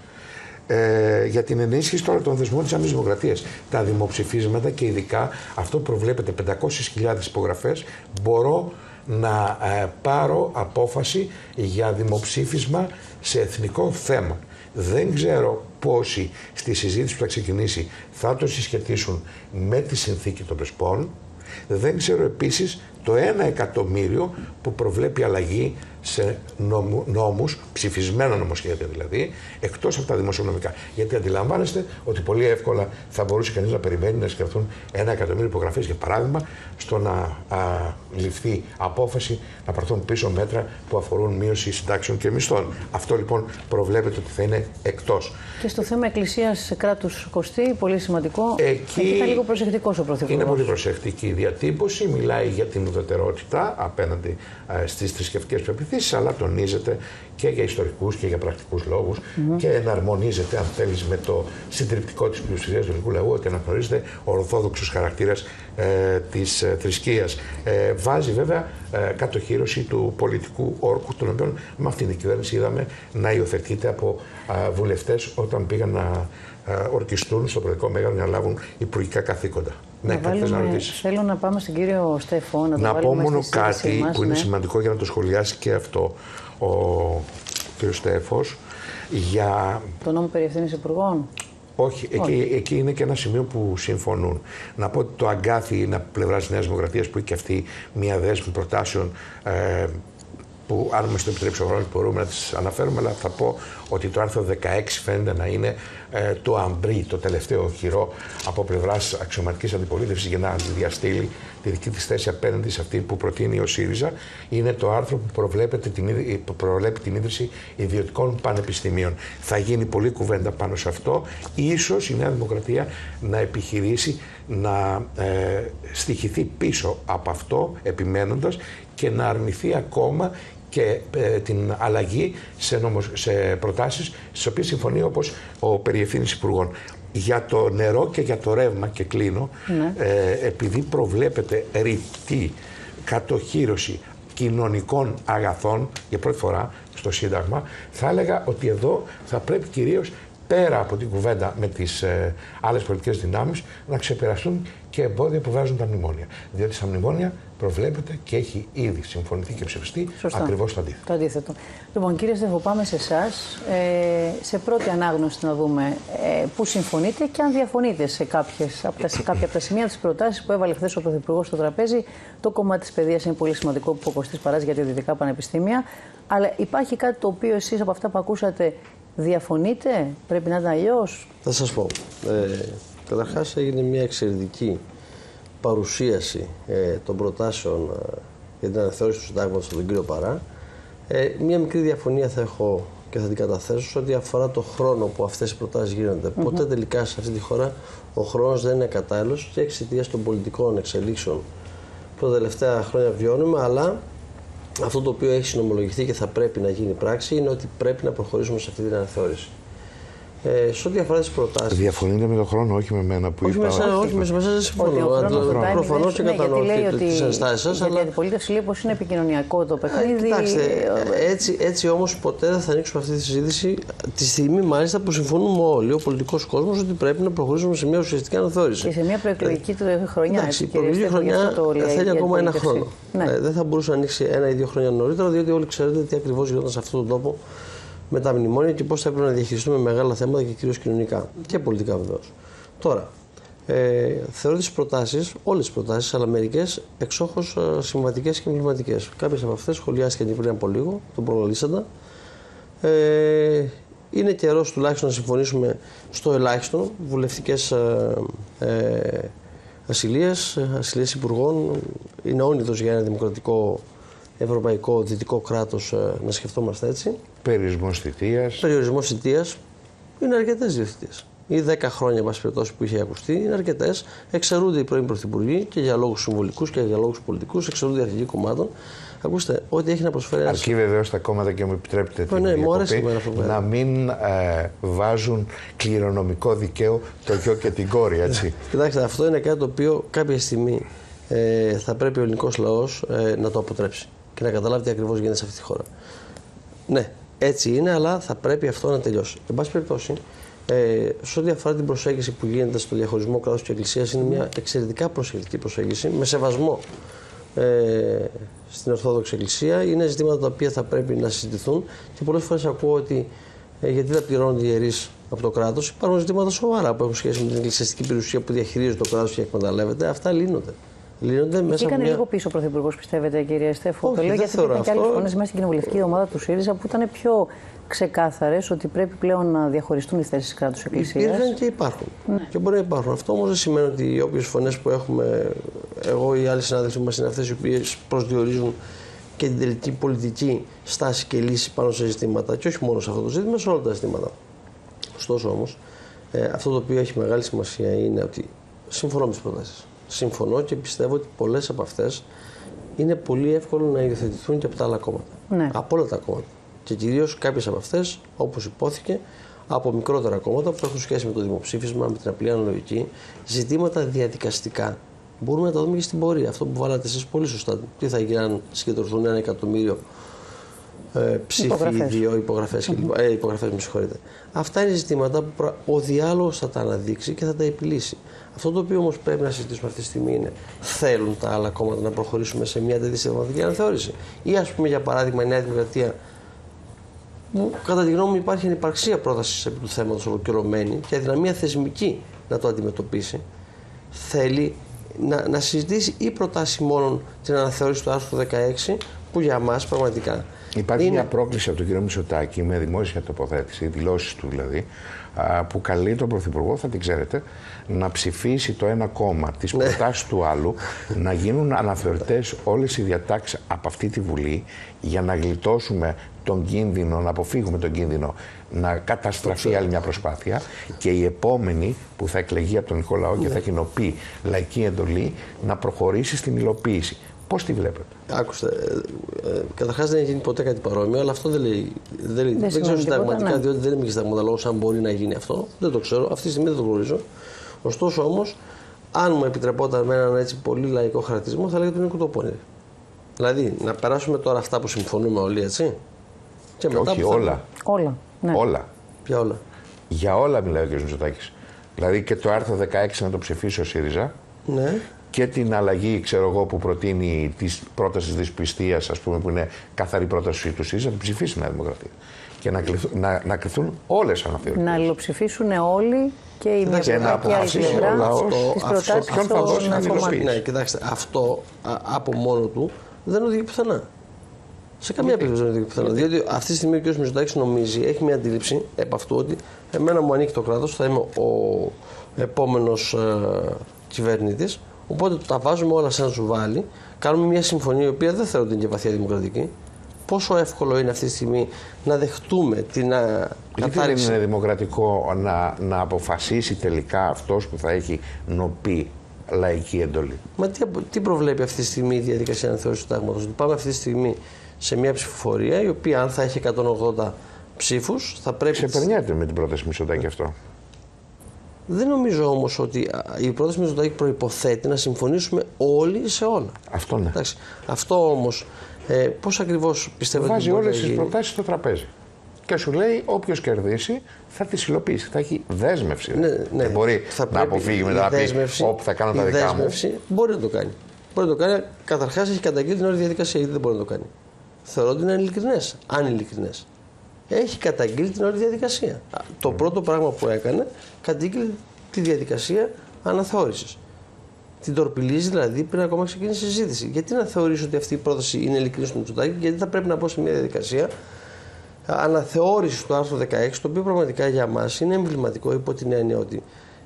Για την ενίσχυση τώρα των θεσμών της Άμεσης Δημοκρατίας, τα δημοψηφίσματα και ειδικά αυτό που προβλέπεται 500.000 υπογραφές, μπορώ να πάρω απόφαση για δημοψήφισμα σε εθνικό θέμα. Δεν ξέρω πόσοι στη συζήτηση που θα ξεκινήσει θα το συσχετίσουν με τη συνθήκη των Πρεσπών. Δεν ξέρω επίσης το 1 εκατομμύριο που προβλέπει αλλαγή σε νόμους, ψηφισμένα νομοσχέδια δηλαδή, εκτός από τα δημοσιονομικά. Γιατί αντιλαμβάνεστε ότι πολύ εύκολα θα μπορούσε κανείς να περιμένει να συγκρατούν 1 εκατομμύριο υπογραφές, για παράδειγμα, στο να ληφθεί απόφαση να πάρθουν πίσω μέτρα που αφορούν μείωση συντάξεων και μισθών. Αυτό λοιπόν προβλέπεται ότι θα είναι εκτός. Και στο θέμα Εκκλησίας κράτους Κωστή, πολύ σημαντικό. Εκεί ήταν λίγο προσεκτικός ο Πρωθυπουργός. Είναι πολύ προσεκτική η διατύπωση, μιλάει για την ουδετερότητα απέναντι στις θρησκευτικές πεποιθήσεις, αλλά τονίζεται και για ιστορικούς και για πρακτικούς λόγους και εναρμονίζεται, αν θέλεις, με το συντριπτικό της πλειοψηφίας του ελληνικού λαού, ότι αναγνωρίζεται ο ορθόδοξος χαρακτήρας της θρησκείας. Βάζει βέβαια κατοχύρωση του πολιτικού όρκου, τον οποίο με αυτήν την κυβέρνηση είδαμε να υιοθετείται από βουλευτές όταν πήγαν να ορκιστούν στο Προεδρικό Μέγαρο για να λάβουν υπουργικά καθήκοντα. Ναι, θέλω να πάμε στον κύριο Στέφο. Να πω μόνο κάτι που είναι σημαντικό για να το σχολιάσει και αυτό ο κύριος Στέφος. Για... Το νόμο περί ευθύνης υπουργών. Όχι, εκεί είναι και ένα σημείο που συμφωνούν. Να πω ότι το αγκάθι είναι από πλευράς της Νέας Δημοκρατίας, που έχει και αυτή μια δέσμη προτάσεων που, αν μας το επιτρέψει ο χρόνος, μπορούμε να τις αναφέρουμε, αλλά θα πω ότι το άρθρο 16 φαίνεται να είναι το αμπρί, το τελευταίο χειρό από πλευράς αξιωματικής αντιπολίτευσης για να διαστήλει τη δική της θέση απέναντι σε αυτή που προτείνει ο ΣΥΡΙΖΑ. Είναι το άρθρο που προβλέπει την ίδρυση ιδιωτικών πανεπιστημίων. Θα γίνει πολλή κουβέντα πάνω σε αυτό. Ίσως η Νέα Δημοκρατία να επιχειρήσει να στοιχηθεί πίσω από αυτό, επιμένοντας, και να αρνηθεί ακόμα και την αλλαγή σε προτάσεις στις οποίες συμφωνεί, όπως ο περί ευθύνης υπουργών. Για το νερό και για το ρεύμα, και κλείνω, επειδή προβλέπεται ρητή κατοχύρωση κοινωνικών αγαθών για πρώτη φορά στο Σύνταγμα, θα έλεγα ότι εδώ θα πρέπει κυρίως, πέρα από την κουβέντα με τις άλλες πολιτικές δυνάμεις, να ξεπεραστούν και εμπόδια που βάζουν τα μνημόνια. Διότι στα μνημόνια προβλέπεται και έχει ήδη συμφωνηθεί και ψηφιστεί ακριβώς το αντίθετο. Το αντίθετο. Λοιπόν, κύριε Στέφο, πάμε σε εσάς. Σε πρώτη ανάγνωση να δούμε πού συμφωνείτε και αν διαφωνείτε σε κάποια από τα σημεία της προτάσης που έβαλε χθες ο Πρωθυπουργός στο τραπέζι. Το κομμάτι της παιδείας είναι πολύ σημαντικό, που ο Κωστής παράζει για τα ιδιωτικά πανεπιστήμια. Αλλά υπάρχει κάτι το οποίο εσείς από αυτά που ακούσατε διαφωνείτε, πρέπει να είναι αλλιώς? Θα σας πω. Καταρχάς έγινε μια εξαιρετική παρουσίαση των προτάσεων για την αναθεώρηση του συντάγματος από τον κύριο Παρά. Μια μικρή διαφωνία θα έχω και θα την καταθέσω σε ό,τι αφορά το χρόνο που αυτές οι προτάσεις γίνονται. Ποτέ τελικά σε αυτή τη χώρα ο χρόνος δεν είναι κατάλληλος και εξαιτίας των πολιτικών εξελίξεων που τα τελευταία χρόνια βιώνουμε, αλλά αυτό το οποίο έχει συνομολογηθεί και θα πρέπει να γίνει πράξη είναι ότι πρέπει να προχωρήσουμε σε αυτή την αναθεώρηση. Σε ό,τι αφορά τις προτάσεις. Διαφωνείτε με τον χρόνο, όχι με μένα που είπα. Όχι, με εσάς δεν συμφωνώ. Προφανώς και κατανοώ τις ενστάσεις σας. Αλλά η αντιπολίτευση λέει πως είναι επικοινωνιακό το παιχνίδι. Κοιτάξτε, έτσι όμως ποτέ δεν θα ανοίξουμε αυτή τη συζήτηση. Τη στιγμή μάλιστα που συμφωνούμε όλοι, ο πολιτικός κόσμος, ότι πρέπει να προχωρήσουμε σε μια ουσιαστική αναθεώρηση. Και σε μια προεκλογική χρονιά. Εντάξει, η προεκλογική χρονιά θέλει ακόμα ένα χρόνο. Δεν θα μπορούσε να ανοίξει 1 ή 2 χρόνια νωρίτερα, διότι όλοι ξέρετε τι ακριβώς γινόταν σε αυτόν τον τόπο με τα μνημόνια και πώς θα έπρεπε να διαχειριστούμε μεγάλα θέματα και κυρίως κοινωνικά και πολιτικά βεβαίως. Τώρα, θεωρώ τις προτάσεις, όλες τις προτάσεις, αλλά μερικές εξόχως συμβατικές και εμβληματικές. Κάποιες από αυτές σχολιάστηκαν πριν από λίγο, τον προλαλήσαντα. Είναι καιρός τουλάχιστον να συμφωνήσουμε στο ελάχιστο βουλευτικές ασυλίες υπουργών. Είναι όνειδος για ένα δημοκρατικό, ευρωπαϊκό, δυτικό κράτος να σκεφτόμαστε έτσι. Περιορισμός θητείας. Περιορισμός θητείας. Είναι αρκετές 2 θητείες. Οι 10 χρόνια, εν πάση περιπτώσει, που είχε ακουστεί είναι αρκετές. Εξαιρούνται οι πρώην πρωθυπουργοί και για λόγους συμβολικούς και για λόγους πολιτικούς. Εξαιρούνται οι αρχηγοί κομμάτων. Ακούστε, ό,τι έχει να προσφέρει. Αρκεί βεβαίως τα κόμματα, και μου επιτρέπετε την διακοπή, να μην βάζουν κληρονομικό δικαίο το γιο και την κόρη, έτσι. Κοιτάξτε, αυτό είναι κάτι το οποίο κάποια στιγμή θα πρέπει ο ελληνικός λαός να το αποτρέψει και να καταλάβει τι ακριβώς γίνεται σε αυτή τη χώρα. Ναι, έτσι είναι, αλλά θα πρέπει αυτό να τελειώσει. Εν πάση περιπτώσει, σε ό,τι αφορά την προσέγγιση που γίνεται στο διαχωρισμό κράτους και εκκλησίας, είναι μια εξαιρετικά προσεκτική προσέγγιση, με σεβασμό στην Ορθόδοξη Εκκλησία. Είναι ζητήματα τα οποία θα πρέπει να συζητηθούν και πολλές φορές ακούω ότι γιατί δεν πληρώνονται οι ιερείς από το κράτος. Υπάρχουν ζητήματα σοβαρά που έχουν σχέση με την εκκλησιαστική περιουσία που διαχειρίζεται το κράτος και εκμεταλλεύεται. Αυτά λύνονται. Και έκανε λίγο πίσω ο Πρωθυπουργός, πιστεύετε, κυρία Στέφου? Όχι, το λέω γιατί υπήρχαν και άλλες φωνές μέσα στην κοινοβουλευτική ομάδα του ΣΥΡΙΖΑ που ήταν πιο ξεκάθαρες ότι πρέπει πλέον να διαχωριστούν οι θέσεις κράτους εκκλησίας. Υπήρχαν και υπάρχουν. Ναι. Και μπορεί να υπάρχουν. Αυτό όμως δεν σημαίνει ότι οι όποιες φωνές που έχουμε, εγώ ή οι άλλοι συνάδελφοι μας, είναι αυτές οι οποίες προσδιορίζουν και την τελική πολιτική στάση και λύση πάνω σε ζητήματα. Και όχι μόνο σε αυτό το ζήτημα, σε όλα τα ζητήματα. Ωστόσο όμως, αυτό το οποίο έχει μεγάλη σημασία είναι ότι συμφωνώ με τις προτάσεις. Συμφωνώ και πιστεύω ότι πολλές από αυτές είναι πολύ εύκολο να υιοθετηθούν και από τα άλλα κόμματα. Ναι. Από όλα τα κόμματα. Και κυρίως κάποιες από αυτές, όπως υπόθηκε, από μικρότερα κόμματα που έχουν σχέση με το δημοψήφισμα, με την απλή αναλογική, ζητήματα διαδικαστικά. Μπορούμε να τα δούμε και στην πορεία. Αυτό που βάλατε εσείς πολύ σωστά. Τι θα γίνει αν συγκεντρωθούν 1 εκατομμύριο ψήφοι, 2 υπογραφές, με συγχωρείτε. Αυτά είναι ζητήματα που ο διάλογος θα τα αναδείξει και θα τα επιλύσει. Αυτό το οποίο όμως πρέπει να συζητήσουμε αυτή τη στιγμή είναι, θέλουν τα άλλα κόμματα να προχωρήσουμε σε μια τέτοια συνταγματική αναθεώρηση? Ή, ας πούμε, για παράδειγμα, η Νέα Δημοκρατία, που κατά τη γνώμη μου υπάρχει ανυπαρξία πρότασης επί του θέματος ολοκληρωμένη και αδυναμία θεσμική να το αντιμετωπίσει, θέλει να συζητήσει ή προτάσει μόνο την αναθεώρηση του άρθρου 16, που για μας πραγματικά. Υπάρχει μια πρόκληση από τον κύριο Μητσοτάκη με δημόσια τοποθέτηση, δηλώσεις του δηλαδή, που καλεί τον Πρωθυπουργό, θα την ξέρετε, να ψηφίσει το ένα κόμμα τις προτάσεις του άλλου, να γίνουν αναθεωρητές όλες οι διατάξεις από αυτή τη Βουλή για να γλιτώσουμε τον κίνδυνο, να αποφύγουμε τον κίνδυνο να καταστραφεί άλλη μια προσπάθεια και η επόμενη που θα εκλεγεί από τον ελληνικό λαό και θα κοινοποιεί λαϊκή εντολή να προχωρήσει στην υλοποίηση. Πώς τη βλέπετε? Άκουστε, καταρχάς δεν έχει γίνει ποτέ κάτι παρόμοιο, αλλά αυτό δεν λέει. Δεν ξέρω συνταγματικά, διότι δεν είμαι και συνταγματολόγος, αν μπορεί να γίνει αυτό. Δεν το ξέρω, αυτή τη στιγμή δεν το γνωρίζω. Ωστόσο όμως, αν μου επιτρεπόταν με έναν έτσι πολύ λαϊκό χαρακτηρισμό, θα λέγεται ότι είναι κουτοπώνη. Δηλαδή, να περάσουμε τώρα αυτά που συμφωνούμε όλοι, έτσι. Και μετά όχι, όλα. Όλα. Ναι. Όλα. Ποια όλα? Για όλα μιλάει ο κ. Μητσοτάκης. Δηλαδή και το άρθρο 16 να το ψηφίσει ο ΣΥΡΙΖΑ. Ναι. Και την αλλαγή, ξέρω εγώ, που προτείνει τη πρόταση δυσπιστίας, ας πούμε, που είναι καθαρή πρόταση του ΣΥΡΙΖΑ, να την ψηφίσει η Νέα Δημοκρατία. Και να κρυθούν όλες οι αναθεωρήσεις. Να αλληλοψηφίσουν όλοι και η μια και να αποφασίσει ο λαός ποιον θα δώσει να υλοποιήσει. Ναι, κοιτάξτε, αυτό από μόνο του δεν οδηγεί πουθενά. Σε καμία περίπτωση δεν οδηγεί πουθενά. Διότι αυτή τη στιγμή ο κ. Μητσοτάκης νομίζει, έχει μια αντίληψη επ' αυτού ότι εμένα μου ανήκει το κράτος, θα είμαι ο επόμενος κυβερνήτης. Οπότε τα βάζουμε όλα σε ένα ζουβάλι, κάνουμε μια συμφωνία η οποία δεν θεωρώ ότι είναι και βαθιά δημοκρατική. Πόσο εύκολο είναι αυτή τη στιγμή να δεχτούμε την κατάρριξη. Δεν είναι δημοκρατικό να αποφασίσει τελικά αυτός που θα έχει νοπή λαϊκή εντολή? Μα τι προβλέπει αυτή τη στιγμή η διαδικασία αναθεώρησης του συντάγματος? Πάμε αυτή τη στιγμή σε μια ψηφοφορία η οποία, αν θα έχει 180 ψήφους θα πρέπει. Ξεπερνιέται με την πρόταση Μητσοτάκη αυτό. Δεν νομίζω όμως ότι η πρόταση Μητσοτάκη προϋποθέτει να συμφωνήσουμε όλοι σε όλα. Αυτό ναι. Εντάξει, αυτό όμως πώς ακριβώς πιστεύετε ότι βάζει όλες τις προτάσεις στο τραπέζι. Και σου λέει όποιος κερδίσει θα τις υλοποιήσει. Θα έχει δέσμευση. Ναι. Δεν μπορεί να αποφύγει μετά να πει όπου θα κάνω τα δικά μου. Μπορεί να το κάνει. Μπορεί να το κάνει. Καταρχάς έχει καταγγείλει την όλη διαδικασία. Γιατί δεν μπορεί να το κάνει. Θεωρώ ότι είναι ειλικρινές. Αν ειλικρινές. Έχει καταγγείλει την όλη διαδικασία. Το πρώτο πράγμα που έκανε, κατήγγειλε τη διαδικασία αναθεώρησης. Την τορπιλίζει δηλαδή πριν ακόμα ξεκινήσει η συζήτηση. Γιατί να θεωρήσω ότι αυτή η πρόταση είναι ειλικρινή στο Μητσοτάκη, γιατί θα πρέπει να μπω σε μια διαδικασία αναθεώρησης του άρθρου 16, το οποίο πραγματικά για μας είναι εμβληματικό υπό την έννοια ότι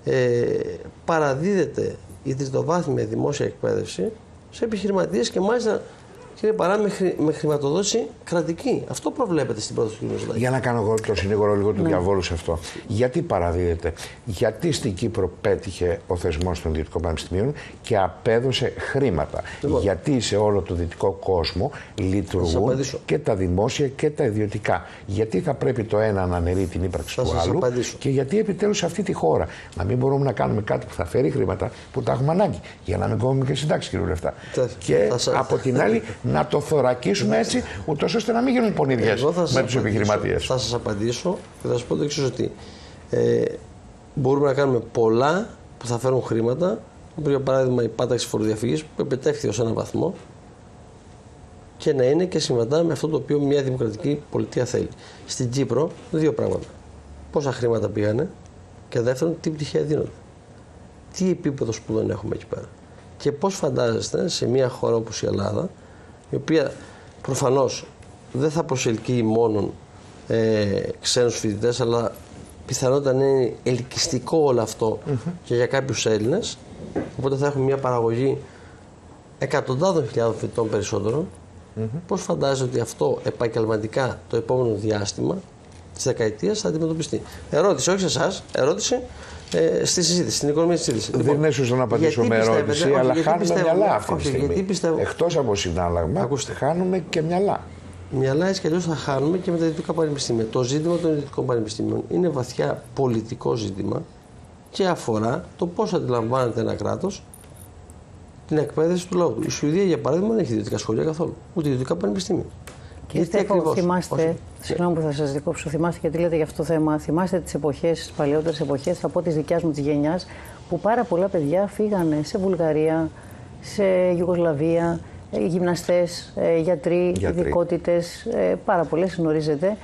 παραδίδεται η τριτοβάθμια δημόσια εκπαίδευση σε επιχειρηματίες και μάλιστα, κύριε Παρά, με χρηματοδότηση κρατική. Αυτό προβλέπεται στην πρόταση του Μητσοτάκη. Για να κάνω εγώ το συνήγορο λίγο του διαβόλου σε αυτό. Γιατί παραδίδεται, γιατί στην Κύπρο πέτυχε ο θεσμός των ιδιωτικών πανεπιστημίων και απέδωσε χρήματα. Γιατί σε όλο το δυτικό κόσμο λειτουργούν και τα δημόσια και τα ιδιωτικά. Γιατί θα πρέπει το ένα να αναιρεί την ύπαρξη του άλλου και γιατί επιτέλους σε αυτή τη χώρα να μην μπορούμε να κάνουμε κάτι που θα φέρει χρήματα που τα έχουμε ανάγκη. Για να μην κόβουμε και συντάξεις, κύριε Βουλευτά. Και από την άλλη να το θωρακίσουμε έτσι, ούτως ώστε να μην γίνουν πονηδιές με τους επιχειρηματίες. Θα σας απαντήσω και θα σας πω το εξής, ότι μπορούμε να κάνουμε πολλά που θα φέρουν χρήματα. Για παράδειγμα, η πάταξη φοροδιαφυγής που επετεύχθη ως έναν βαθμό και να είναι και συμβατά με αυτό το οποίο μια δημοκρατική πολιτεία θέλει. Στην Κύπρο, δύο πράγματα. Πόσα χρήματα πήγανε και δεύτερον, τι πτυχία δίνονται. Τι επίπεδο σπουδών έχουμε εκεί πέρα. Και πώς φαντάζεστε σε μια χώρα όπως η Ελλάδα, η οποία προφανώς δεν θα προσελκύει μόνο ξένους φοιτητές, αλλά πιθανότατα να είναι ελκυστικό όλο αυτό και για κάποιους Έλληνες, οπότε θα έχουμε μια παραγωγή εκατοντάδων χιλιάδων φοιτητών περισσότερων. Πώς φαντάζεστε ότι αυτό επαγγελματικά το επόμενο διάστημα της δεκαετίας θα αντιμετωπιστεί? Ερώτηση, όχι σε εσάς, ερώτηση στη συζήτηση, στην οικονομική συζήτηση. Δεν είναι έσωστο να απαντήσω με ερώτηση, αλλά χάνουμε μυαλά αυτή τη στιγμή. Εκτός από συνάλλαγμα, χάνουμε και μυαλά. Μυαλά έτσι κι αλλιώς θα χάνουμε και με τα ιδιωτικά πανεπιστήμια. Το ζήτημα των ιδιωτικών πανεπιστήμιων είναι βαθιά πολιτικό ζήτημα και αφορά το πώς αντιλαμβάνεται ένα κράτος την εκπαίδευση του λαού του. Η Σουηδία, για παράδειγμα, δεν έχει ιδιωτικά σχολεία καθόλου, ούτε ιδιωτικά πανεπιστήμια. Κύριε Στέφανο, θυμάστε, συγγνώμη που θα σας δικόψω, θυμάστε γιατί λέτε για αυτό το θέμα, θυμάστε τις εποχές, τις παλαιότερες εποχές, από της δικιάς μου της γενιάς, που πάρα πολλά παιδιά φύγανε σε Βουλγαρία, σε Ιουγκοσλαβία, γυμναστές, γιατροί, ειδικότητες, πάρα πολλές γνωρίζετε,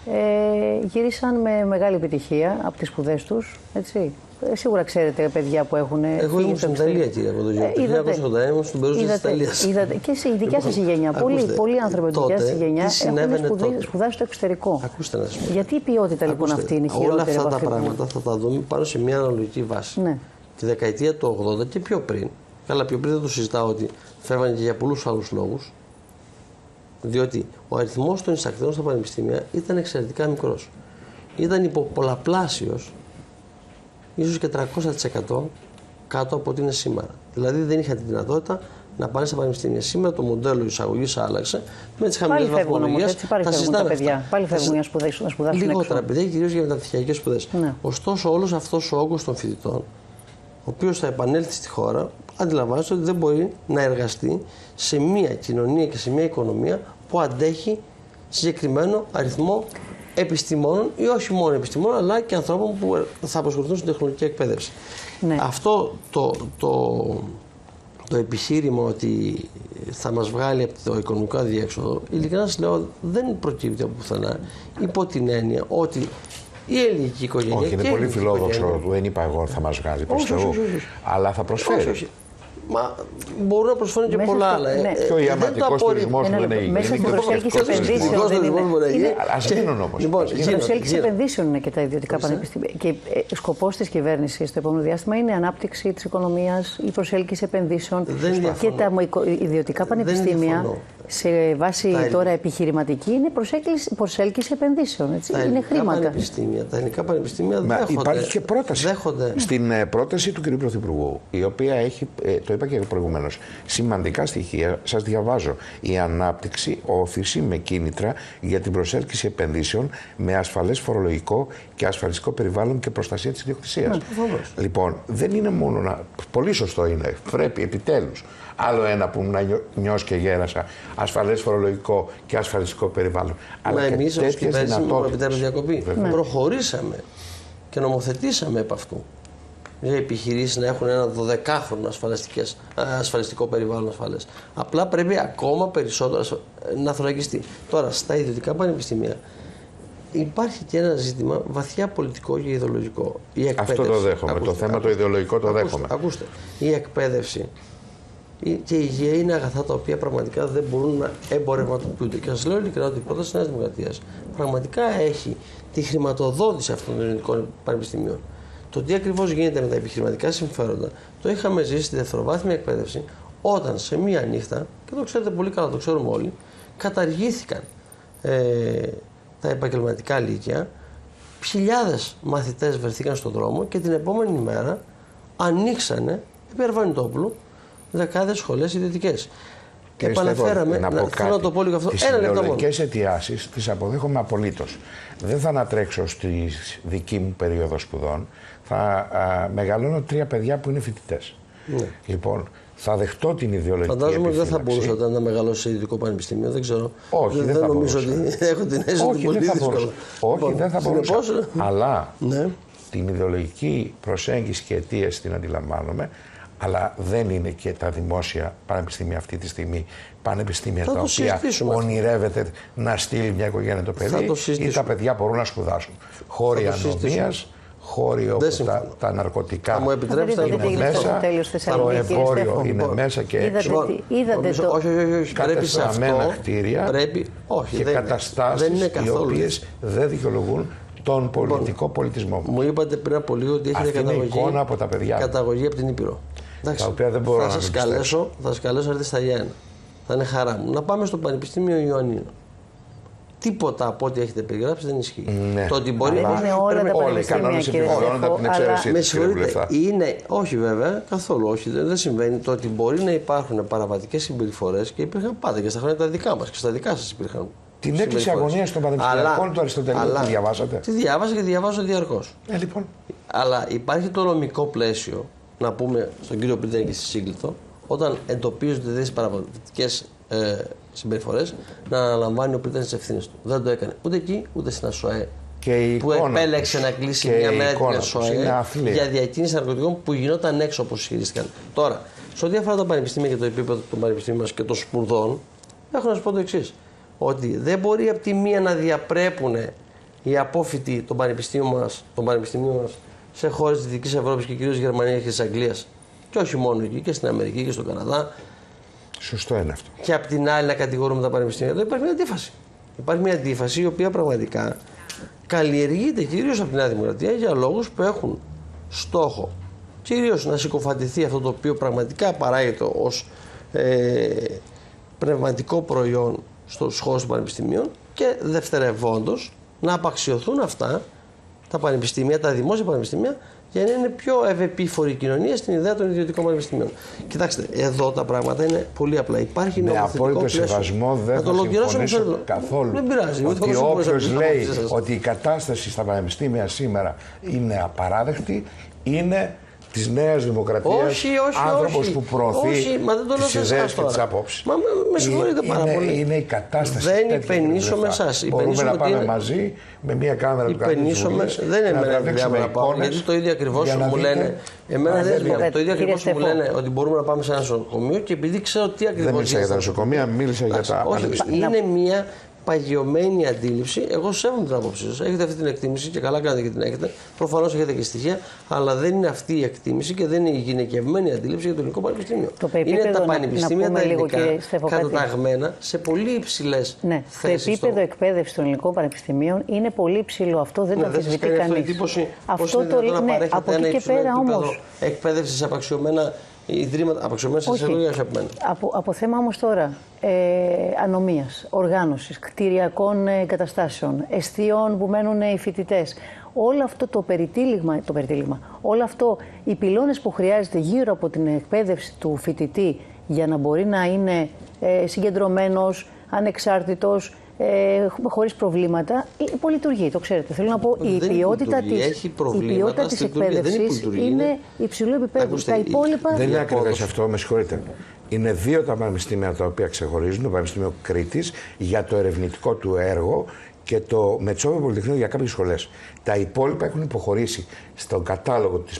γύρισαν με μεγάλη επιτυχία από τις σπουδές τους, έτσι. Σίγουρα ξέρετε παιδιά που έχουν. Εγώ ήμουν στην Ιταλία, κύριε, από το 1981 ήμουν στην περίπτωση της Ιταλίας. Είδατε και η δικιά σας η γενιά. Πολλοί άνθρωποι από τη δικιά σας γενιά έχουν σπουδάσει στο εξωτερικό. Ακούστε να σας πω. Γιατί η ποιότητα λοιπόν αυτή είναι χειρότερη? Όλα αυτά τα πράγματα θα τα δούμε πάνω σε μια αναλογική βάση. Ναι. Τη δεκαετία του 80 και πιο πριν. Καλά, πιο πριν δεν το συζητάω ότι φεύγανε και για πολλούς άλλους λόγους. Διότι ο αριθμός των εισακτήρων στα πανεπιστήμια ήταν εξαιρετικά μικρός. Ήταν υποπολαπλάσιος, ίσως και 300% κάτω από ό,τι είναι σήμερα. Δηλαδή δεν είχαν τη δυνατότητα να πάνε στα πανεπιστήμια. Σήμερα το μοντέλο εισαγωγής άλλαξε με τις χαμηλές βαθμολογίες. Πάλι φεύγουν τα παιδιά. Πάλι φεύγουν να σπουδάσουν. Λιγότερα παιδιά, κυρίως για μεταπτυχιακές σπουδές. Ναι. Ωστόσο, όλος αυτός ο όγκος των φοιτητών, ο οποίος θα επανέλθει στη χώρα, αντιλαμβάνεστε ότι δεν μπορεί να εργαστεί σε μια κοινωνία και σε μια οικονομία που αντέχει συγκεκριμένο αριθμό επιστημόνων ή όχι μόνο επιστημόνων, αλλά και ανθρώπων που θα απασχοληθούν στην τεχνολογική εκπαίδευση. Ναι. Αυτό το επιχείρημα ότι θα μας βγάλει από το οικονομικό αδιέξοδο, ειλικρινά σας λέω, δεν προκύπτει από πουθενά, υπό την έννοια ότι η ελληνική οικογένεια. Όχι, είναι πολύ φιλόδοξο. Δεν είπα εγώ θα μας βγάλει προς Θεού, αλλά θα προσφέρει. Όχι. Μα μπορούν να προσφέρουν και πολλά άλλα. Ναι. Και ο ιαματικός τουρισμός δεν είναι. Μέσα στην προσέλκυση επενδύσεων δεν είναι. Ας γίνουν όμως. Στην προσέλκυση επενδύσεων είναι και τα ιδιωτικά πανεπιστήμια. Και σκοπός της κυβέρνησης στο επόμενο διάστημα είναι η ανάπτυξη της οικονομίας, η προσέλκυση επενδύσεων. Και τα ιδιωτικά πανεπιστήμια σε βάση τώρα επιχειρηματική είναι προσέλκυση επενδύσεων. Έτσι. Είναι χρήματα. Τα ελληνικά πανεπιστήμια δέχονται. Υπάρχει και πρόταση στην πρόταση του κ. Πρωθυπουργού, η οποία έχει, το είπα και προηγουμένως, σημαντικά στοιχεία. Σας διαβάζω. Η ανάπτυξη, όθηση με κίνητρα για την προσέλκυση επενδύσεων με ασφαλές φορολογικό και ασφαλιστικό περιβάλλον και προστασία της ιδιοκτησίας. Λοιπόν, δεν είναι μόνο πολύ σωστό είναι. Πρέπει επιτέλους. Άλλο ένα που να νιώσει και γέρασα. Ασφαλές φορολογικό και ασφαλιστικό περιβάλλον. Αλλά εμείς ως κυβέρνηση, μου επιτρέπετε διακοπή, προχωρήσαμε και νομοθετήσαμε επ' αυτού. Για επιχειρήσεις να έχουν ένα 12χρονο ασφαλιστικό περιβάλλον ασφαλές. Απλά πρέπει ακόμα περισσότερο να θωρακιστεί. Τώρα, στα ιδιωτικά πανεπιστήμια υπάρχει και ένα ζήτημα βαθιά πολιτικό και ιδεολογικό. Η εκπαίδευση. Αυτό το δέχομαι. Το θέμα το ιδεολογικό το δέχομαι. Ακούστε. Η εκπαίδευση και η υγεία είναι αγαθά τα οποία πραγματικά δεν μπορούν να εμπορευματοποιούνται. Και σας λέω ειλικρινά ότι η πρόταση της Νέας Δημοκρατίας πραγματικά έχει τη χρηματοδότηση αυτών των ελληνικών πανεπιστημίων. Το τι ακριβώς γίνεται με τα επιχειρηματικά συμφέροντα το είχαμε ζήσει στη δευτεροβάθμια εκπαίδευση όταν σε μία νύχτα, και το ξέρετε πολύ καλά, το ξέρουμε όλοι, καταργήθηκαν τα επαγγελματικά λύκεια, χιλιάδες μαθητές βρεθήκαν στον δρόμο και την επόμενη μέρα ανοίξανε επί Αρβανιτόπουλου δεκάδες σχολές ιδιωτικές. Και επαναφέραμε. Θέλω να το πω λίγο αυτό. Τις ιδεολογικές αιτιάσεις τις αποδέχομαι απολύτως. Δεν θα ανατρέξω στη δική μου περίοδο σπουδών. Θα μεγαλώνω 3 παιδιά που είναι φοιτητές. Ναι. Λοιπόν, θα δεχτώ την ιδεολογική. Φαντάζομαι ότι δεν θα μπορούσατε να μεγαλώσει σε ιδιωτικό πανεπιστήμιο. Δεν ξέρω. Όχι, δεν θα νομίζω μπορούσα. ότι έχω την αίσθηση ότι πολύ δύσκολο. Όχι, δεν θα μπορούσα. Αλλά την ιδεολογική προσέγγιση και αιτίες την αντιλαμβάνομαι. Αλλά δεν είναι και τα δημόσια πανεπιστήμια αυτή τη στιγμή πανεπιστήμια τα οποία ονειρεύεται να στείλει μια οικογένεια το παιδί ή τα παιδιά μπορούν να σπουδάσουν. Χώροι ανομίας, χώροι όπου τα ναρκωτικά είναι μέσα, το εμπόριο είναι μέσα και έξω. Όχι, κατεστραμμένα κτίρια και καταστάσεις οι οποίες δεν δικαιολογούν τον πολιτικό πολιτισμό. Μου είπατε πριν από λίγο ότι έχετε καταγωγή από την Ήπειρο. Τα οποία δεν μπορώ θα σας καλέσω να έρθετε στα Γιάννενα. Θα είναι χαρά μου. Να πάμε στο Πανεπιστήμιο Ιωαννίνων. Τίποτα από ό,τι έχετε περιγράψει δεν ισχύει. Ναι. Το ότι μπορεί να είναι όλα τα όλοι οι κανόνες επιβεβαιώνονται από την εξαίρεσή της. Όχι βέβαια, καθόλου όχι. Δεν συμβαίνει. Το ότι μπορεί να υπάρχουν παραβατικές συμπεριφορές και υπήρχαν πάντα και στα χρόνια τα δικά μας και στα δικά σας υπήρχαν. Την έκκληση αγωνίας των πανεπιστημιακών του Αριστοτελείου τη διαβάσατε? Τη διάβασα και διαβάζω διαρκώς. Λοιπόν. Αλλά υπάρχει το νομικό πλαίσιο, να πούμε στον κύριο Πρίντενα και στη Σύγκλιτο, όταν εντοπίζονται τέτοιες παραβατικές συμπεριφορές, να αναλαμβάνει ο Πρίντενας τις ευθύνες του. Δεν το έκανε ούτε εκεί ούτε στην ΑΣΟΕ. Που επέλεξε να κλείσει μια μέρα την ΑΣΟΕ για διακίνηση ναρκωτικών που γινόταν έξω όπως ισχυρίστηκαν. Τώρα, σε ό,τι αφορά τα πανεπιστήμια και το επίπεδο των πανεπιστήμιων μας και των σπουδών, έχω να σου πω το εξής. Ότι δεν μπορεί από τη μία να διαπρέπουν οι απόφοιτοι των πανεπιστήμιων μας σε χώρες της Δυτικής Ευρώπης και κυρίως Γερμανία και της Αγγλίας. Και όχι μόνο εκεί, και στην Αμερική και στον Καναδά. Σωστό είναι αυτό. Και απ' την άλλη να κατηγορούμε τα πανεπιστήμια. Εδώ υπάρχει μια αντίφαση. Υπάρχει μια αντίφαση η οποία πραγματικά καλλιεργείται κυρίως από τη Νέα Δημοκρατία για λόγους που έχουν στόχο κυρίως να συκοφαντηθεί αυτό το οποίο πραγματικά παράγεται ως πνευματικό προϊόν στους χώρους των πανεπιστημίων και δευτερευόντως να απαξιωθούν αυτά τα πανεπιστήμια, τα δημόσια πανεπιστήμια, για να είναι πιο ευεπίφορη η κοινωνία στην ιδέα των ιδιωτικών πανεπιστημίων. Κοιτάξτε, εδώ τα πράγματα είναι πολύ απλά. Υπάρχει νομοθετικό πλαίσιο. Με απόλυτο σεβασμό δεν θα συμφωνήσω καθόλου. Δεν πειράζει. Ότι όποιος λέει ότι η κατάσταση στα πανεπιστήμια σήμερα είναι απαράδεκτη, είναι της Νέας Δημοκρατίας, άνθρωπος που προωθεί τις ιδέες και τις απόψεις. Μα με συγχωρείτε πάρα πολύ. Είναι η κατάσταση. Δεν υπενήσω με εσάς. Μπορούμε να πάμε μαζί με μια κάμερα του καθένα. Δεν είναι εμένα να πάω, γιατί το ίδιο ακριβώς μου λένε. Εμένα δεν είναι το ίδιο ακριβώς μου λένε ότι μπορούμε να πάμε σε ένα νοσοκομείο και επειδή ξέρω τι ακριβώς. Δεν μίλησα για τα νοσοκομεία, μίλησα για τα πανεπιστήμια. Είναι μια παγιωμένη αντίληψη. Εγώ σέβομαι την άποψή σας. Έχετε αυτή την εκτίμηση και καλά κάνετε και την έχετε. Προφανώς έχετε και στοιχεία, αλλά δεν είναι αυτή η εκτίμηση και δεν είναι η γυναικευμένη αντίληψη για το ελληνικό πανεπιστήμιο. Είναι τα πανεπιστήμια τα ελληνικά καταταγμένα σε πολύ υψηλές θέσεις. Το επίπεδο εκπαίδευση των ελληνικών πανεπιστημίων είναι πολύ υψηλό. Αυτό δεν το αμφισβητεί κανείς. Αυτό το λέει. Από εκεί και πέρα όμως. Εκπαίδευση σε απαξιωμένα ιδρύματα, απαξιωμένα σε λόγια αγαπημένα. Από θέμα όμως τώρα ανομίας, οργάνωσης, κτηριακών εγκαταστάσεων, εστίων που μένουν οι φοιτητές. Όλο αυτό το περιτύλιγμα, όλο αυτό, οι πυλώνες που χρειάζεται γύρω από την εκπαίδευση του φοιτητή για να μπορεί να είναι συγκεντρωμένος, ανεξάρτητος, χωρίς προβλήματα, υπολειτουργεί, το ξέρετε. Θέλω να πω, η ποιότητα της εκπαίδευσης είναι υψηλού επίπεδου. Τα υπόλοιπα... Δεν είναι ακριβώς αυτό, με συγχωρείτε. Είναι δύο τα πανεπιστήμια τα οποία ξεχωρίζουν, το Πανεπιστήμιο Κρήτης για το ερευνητικό του έργο και το Μετσόβιο Πολυτεχνείο για κάποιες σχολές. Τα υπόλοιπα έχουν υποχωρήσει στον κατάλογο της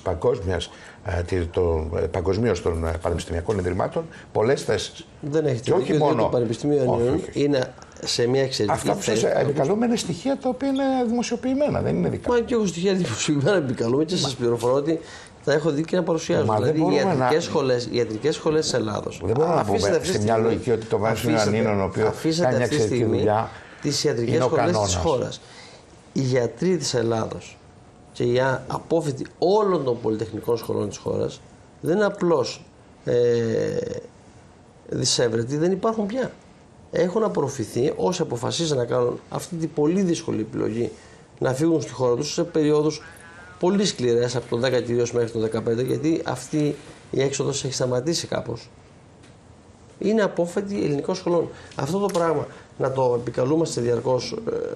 παγκοσμίως των πανεπιστημιακών ιδρυμάτων πολλές θέσεις. Δεν έχετε δίκιο, το Πανεπιστήμιο Ενιών είναι σε μια εξαιρετική θέση. Αυτά που σας επικαλούμε είναι στοιχεία τα οποία είναι δημοσιοποιημένα, δεν είναι δικά. Μα και εγώ στοιχεία δημοσιοποιημένα επικαλούμε και σας πληροφορώ ότι τα έχω δει και να παρουσιάζω. Δηλαδή οι ιατρικές σχολές της Ελλάδος. Δεν μπορούμε να πούμε σε μια λογική ότι το Πανεπιστήμιο Ανίνων, ο οποίος κάνει μια εξαιρετική δουλειά, τις ιατρικές σχολές της χώρας. Οι γιατροί της Ελλάδος και οι απόφοιτοι όλων των πολυτεχνικών σχολών της χώρας δεν είναι απλώς δισεύρετοι, δεν υπάρχουν πια. Έχουν απορροφηθεί όσοι αποφασίζουν να κάνουν αυτή την πολύ δύσκολη επιλογή να φύγουν στη χώρα τους σε περιόδους πολύ σκληρές, από το 10 κυρίως μέχρι το 15, γιατί αυτή η έξοδος έχει σταματήσει κάπως. Είναι απόφοιτοι ελληνικών σχολών. Αυτό το πράγμα να το επικαλούμαστε διαρκώς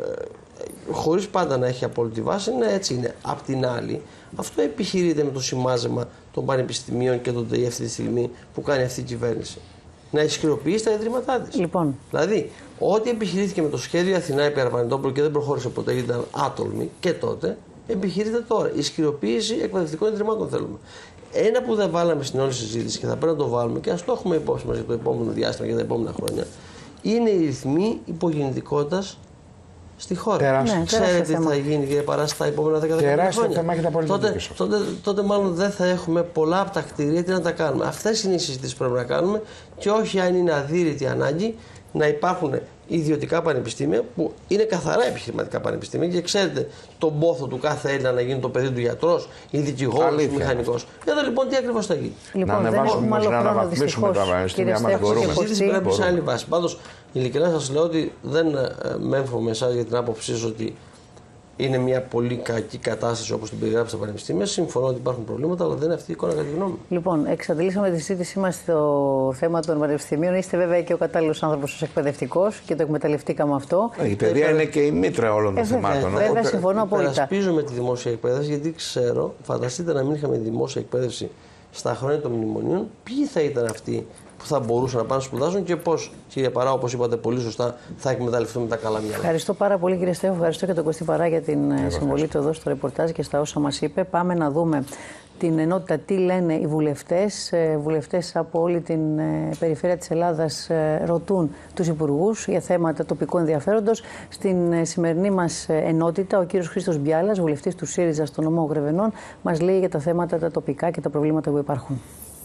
χωρίς πάντα να έχει απόλυτη βάση, ναι, έτσι είναι. Απ' την άλλη, αυτό επιχειρείται με το σημάζεμα των πανεπιστημίων και των ΤΕΙ αυτή τη στιγμή που κάνει αυτή η κυβέρνηση. Να ισχυροποιήσει τα ιδρύματά της. Λοιπόν. Δηλαδή, ό,τι επιχειρήθηκε με το σχέδιο Αθηνά υπέρ Αρβανιτόπουλου και δεν προχώρησε ποτέ γιατί ήταν άτολμη και τότε, επιχειρείται τώρα. Ισχυροποίηση εκπαιδευτικών ιδρυμάτων θέλουμε. Ένα που δεν βάλαμε στην όλη συζήτηση και θα πρέπει να το βάλουμε και ας το έχουμε υπόψη μας για το επόμενο διάστημα, για τα επόμενα χρόνια, είναι οι ρυθμοί υπογεννητικότητας στη χώρα. Ναι, ξέρετε τι θα γίνει, κύριε Παράστα, τα επόμενα 10-15 χρόνια. Τότε μάλλον δεν θα έχουμε πολλά από τα κτίρια, τι να τα κάνουμε. Αυτές είναι οι συζητήσεις που πρέπει να κάνουμε και όχι αν είναι αδύρυτη ανάγκη να υπάρχουν ιδιωτικά πανεπιστήμια που είναι καθαρά επιχειρηματικά πανεπιστήμια και ξέρετε τον πόθο του κάθε Έλληνα να γίνει το παιδί του γιατρός ή δικηγόρος ή μηχανικός. Εδώ λοιπόν τι ακριβώς θα γίνει. Λοιπόν, να αναβαθμίσουμε τα πανεπιστήμια μας μπορούμε. Η συζήτηση πρέπει σε άλλη βάση. Πάντως, ειλικρινά σας λέω ότι δεν μέμφω με εσάς για την άποψή σας ότι είναι μια πολύ κακή κατάσταση όπως την περιγράψετε στα πανεπιστήμια. Συμφωνώ ότι υπάρχουν προβλήματα, αλλά δεν είναι αυτή η εικόνα κατά τη γνώμη μου. Λοιπόν, εξαντλήσαμε τη συζήτησή μας στο θέμα των πανεπιστημίων. Είστε βέβαια και ο κατάλληλος άνθρωπος ως εκπαιδευτικός και το εκμεταλλευτήκαμε αυτό. Η παιδεία είναι και η μήτρα όλων των θεμάτων. Βέβαια, συμφωνώ απόλυτα. Περασπίζομαι τη δημόσια εκπαίδευση γιατί ξέρω, φανταστείτε να μην είχαμε δημόσια εκπαίδευση στα χρόνια των μνημονίων, ποιοι θα ήταν αυτοί που θα μπορούσαν να πάνε να σπουδάσουν και πώς, κύριε Παρά, όπως είπατε πολύ σωστά, θα εκμεταλλευτούμε τα καλά μυαλά. Ευχαριστώ πάρα πολύ, κύριε Στέφο. Ευχαριστώ και τον Κωστή Παρά για την συμβολή του εδώ στο ρεπορτάζ και στα όσα μας είπε. Πάμε να δούμε την ενότητα τι λένε οι βουλευτές. Βουλευτές από όλη την περιφέρεια της Ελλάδας ρωτούν τους υπουργούς για θέματα τοπικού ενδιαφέροντος. Στην σημερινή μας ενότητα, ο κύριος Χρήστος Μπιάλας, βουλευτής του ΣΥΡΙΖΑ στο νομό Γρεβενών, μας λέει για τα θέματα τα τοπικά και τα προβλήματα που υπάρχουν.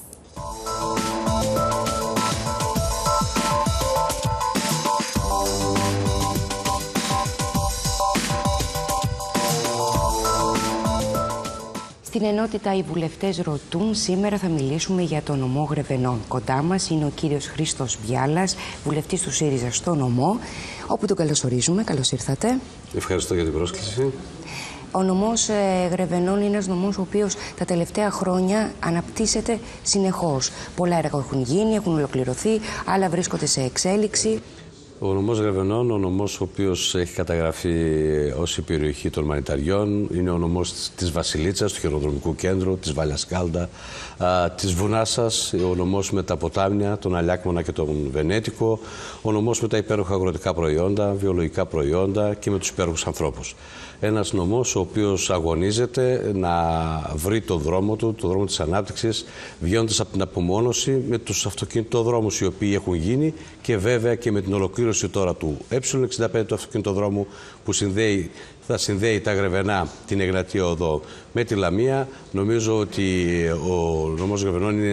Στην ενότητα οι βουλευτές ρωτούν. Σήμερα θα μιλήσουμε για το νομό Γρεβενών. Κοντά μας είναι ο κύριος Χρήστος Μπιάλας, βουλευτής του ΣΥΡΙΖΑ στο νομό, όπου τον καλωσορίζουμε. Καλώς ήρθατε. Ευχαριστώ για την πρόσκληση. Ο νομός Γρεβενών είναι ένας νομός ο οποίος τα τελευταία χρόνια αναπτύσσεται συνεχώς. Πολλά έργα έχουν γίνει, έχουν ολοκληρωθεί, άλλα βρίσκονται σε εξέλιξη. Ο νομός Γρεβενών, ο νομός ο οποίος έχει καταγραφεί ως η περιοχή των Μανιταριών, είναι ο νομός της Βασιλίτσας, του χειροδρομικού κέντρου, της Βαλιασκάλτα, της Βουνάσας, ο νομός με τα ποτάμια, τον Αλιάκμονα και τον Βενέτικο, ο νομός με τα υπέροχα αγροτικά προϊόντα, βιολογικά προϊόντα και με τους υπέροχους ανθρώπους. Ένας νομός ο οποίος αγωνίζεται να βρει το δρόμο του, το δρόμο της ανάπτυξης, βγαίνοντας από την απομόνωση με τους αυτοκινητοδρόμους οι οποίοι έχουν γίνει και βέβαια και με την ολοκλήρωση τώρα του Ε65 του αυτοκινητοδρόμου που συνδέει θα συνδέει τα Γρεβενά, την Εγνατία Οδό με τη Λαμία. Νομίζω ότι ο νομός Γρεβενών είναι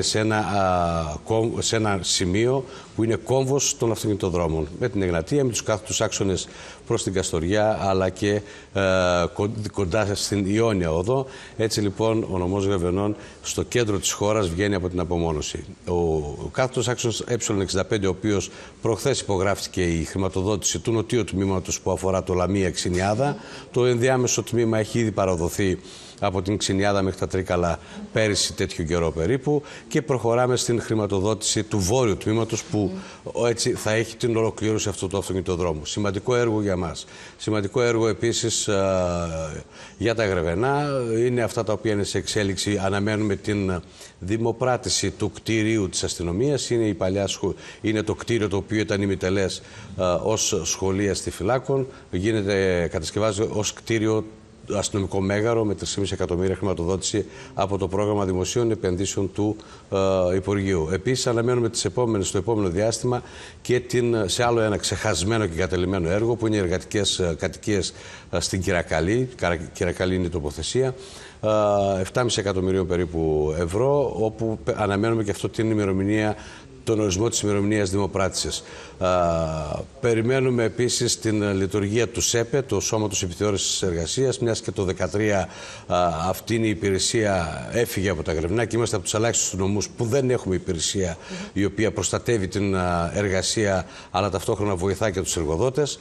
σε ένα σημείο που είναι κόμβος των αυτοκινητοδρόμων. Με την Εγνατία, με τους κάθετους άξονες προς την Καστοριά, αλλά και κοντά στην Ιόνια Οδό. Έτσι λοιπόν ο νομός Γρεβενών στο κέντρο της χώρας βγαίνει από την απομόνωση. Ο κάθετος άξονας Ε65, ο οποίος προχθές υπογράφηκε η χρηματοδότηση του νοτίου τμήματος που αφορά το Λαμία Ξινιάδα. Το ενδιάμεσο τμήμα έχει ήδη παραδοθεί από την Ξινιάδα μέχρι τα Τρίκαλα πέρυσι τέτοιο καιρό περίπου, και προχωράμε στην χρηματοδότηση του βόρειου τμήματος που έτσι θα έχει την ολοκλήρωση αυτού του αυτοκινητοδρόμου. Σημαντικό έργο για μας. Σημαντικό έργο επίσης για τα Γρεβενά είναι αυτά τα οποία είναι σε εξέλιξη. Αναμένουμε την δημοπράτηση του κτίριου της αστυνομίας. Είναι το κτίριο το οποίο ήταν ημιτελές ως σχολεία στη Φυλάκων. Κατασκευάζεται ως κτίριο αστυνομικό μέγαρο με 3,5 εκατομμύρια χρηματοδότηση από το πρόγραμμα δημοσίων επενδύσεων του Υπουργείου. Επίσης, αναμένουμε στο επόμενο διάστημα και σε άλλο ένα ξεχασμένο και κατελημμένο έργο που είναι οι εργατικές κατοικίες στην Κυρακαλή. Κυρακαλή είναι η τοποθεσία. 7,5 εκατομμυρίων περίπου ευρώ, όπου αναμένουμε και αυτό την ημερομηνία, τον ορισμό της ημερομηνίας δημοπράτησης. Περιμένουμε επίσης την λειτουργία του ΣΕΠΕ, του Σώματος Επιθεώρησης Εργασίας, μιας και το 2013 αυτή η υπηρεσία έφυγε από τα Γρεβενά και είμαστε από τους ελάχιστους νομούς που δεν έχουμε υπηρεσία η οποία προστατεύει την εργασία αλλά ταυτόχρονα βοηθά και τους εργοδότες.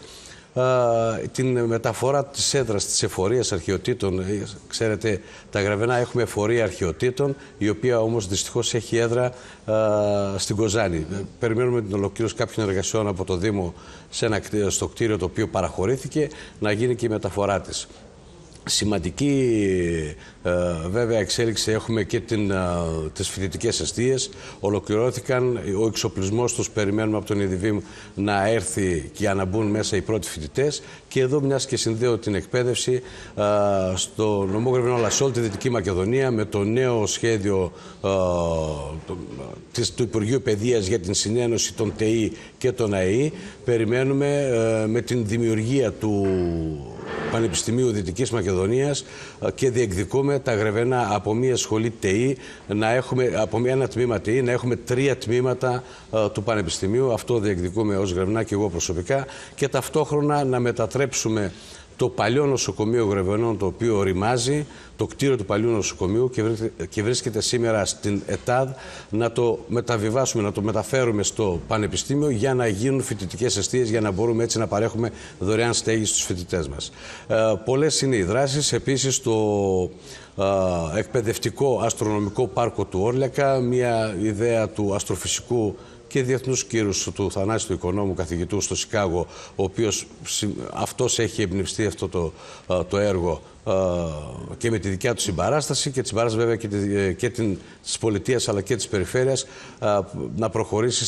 Την μεταφορά της έδρας της εφορίας αρχαιοτήτων. Ξέρετε, τα Γρεβενά έχουμε εφορία αρχαιοτήτων, η οποία όμως δυστυχώς έχει έδρα στην Κοζάνη. Περιμένουμε την ολοκλήρωση κάποιων εργασιών από το Δήμο στο κτίριο το οποίο παραχωρήθηκε, να γίνει και η μεταφορά της. Σημαντική βέβαια εξέλιξη έχουμε και τις φοιτητικές εστίες. Ολοκληρώθηκαν, ο εξοπλισμός τους περιμένουμε από τον ΕΔΙΒΗΜ να έρθει για να μπουν μέσα οι πρώτοι φοιτητές. Και εδώ, μιας και συνδέω την εκπαίδευση στο νομό Γρεβενών αλλά σε όλη τη Δυτική Μακεδονία, με το νέο σχέδιο του Υπουργείου Παιδείας για την συνένωση των ΤΕΗ και των ΑΕΗ, περιμένουμε με την δημιουργία του Πανεπιστημίου Δυτικής Μακεδονίας και διεκδικούμε τα Γρεβενά από μια σχολή ΤΕΗ από ένα τμήμα ΤΕΗ να έχουμε 3 τμήματα του Πανεπιστημίου. Αυτό διεκδικούμε ως Γρεβενά και εγώ προσωπικά, και ταυτόχρονα να μετατρέψουμε το παλιό νοσοκομείο Γρεβενών, το οποίο οριμάζει, το κτίριο του παλιού νοσοκομείου και βρίσκεται σήμερα στην ΕΤΑΔ, να το μεταβιβάσουμε, να το μεταφέρουμε στο Πανεπιστήμιο για να γίνουν φοιτητικές εστίες, για να μπορούμε έτσι να παρέχουμε δωρεάν στέγη στους φοιτητές μας. Πολλές είναι οι δράσεις. Επίσης, το εκπαιδευτικό αστρονομικό πάρκο του Όρλιακα, μια ιδέα του αστροφυσικού και διεθνούς κύρους του Θανάση του Οικονόμου, καθηγητού στο Σικάγο, ο οποίος αυτός έχει εμπνευστεί αυτό το έργο και με τη δικιά του συμπαράσταση και τη συμπαράσταση βέβαια και της πολιτείας αλλά και της περιφέρειας, να προχωρήσει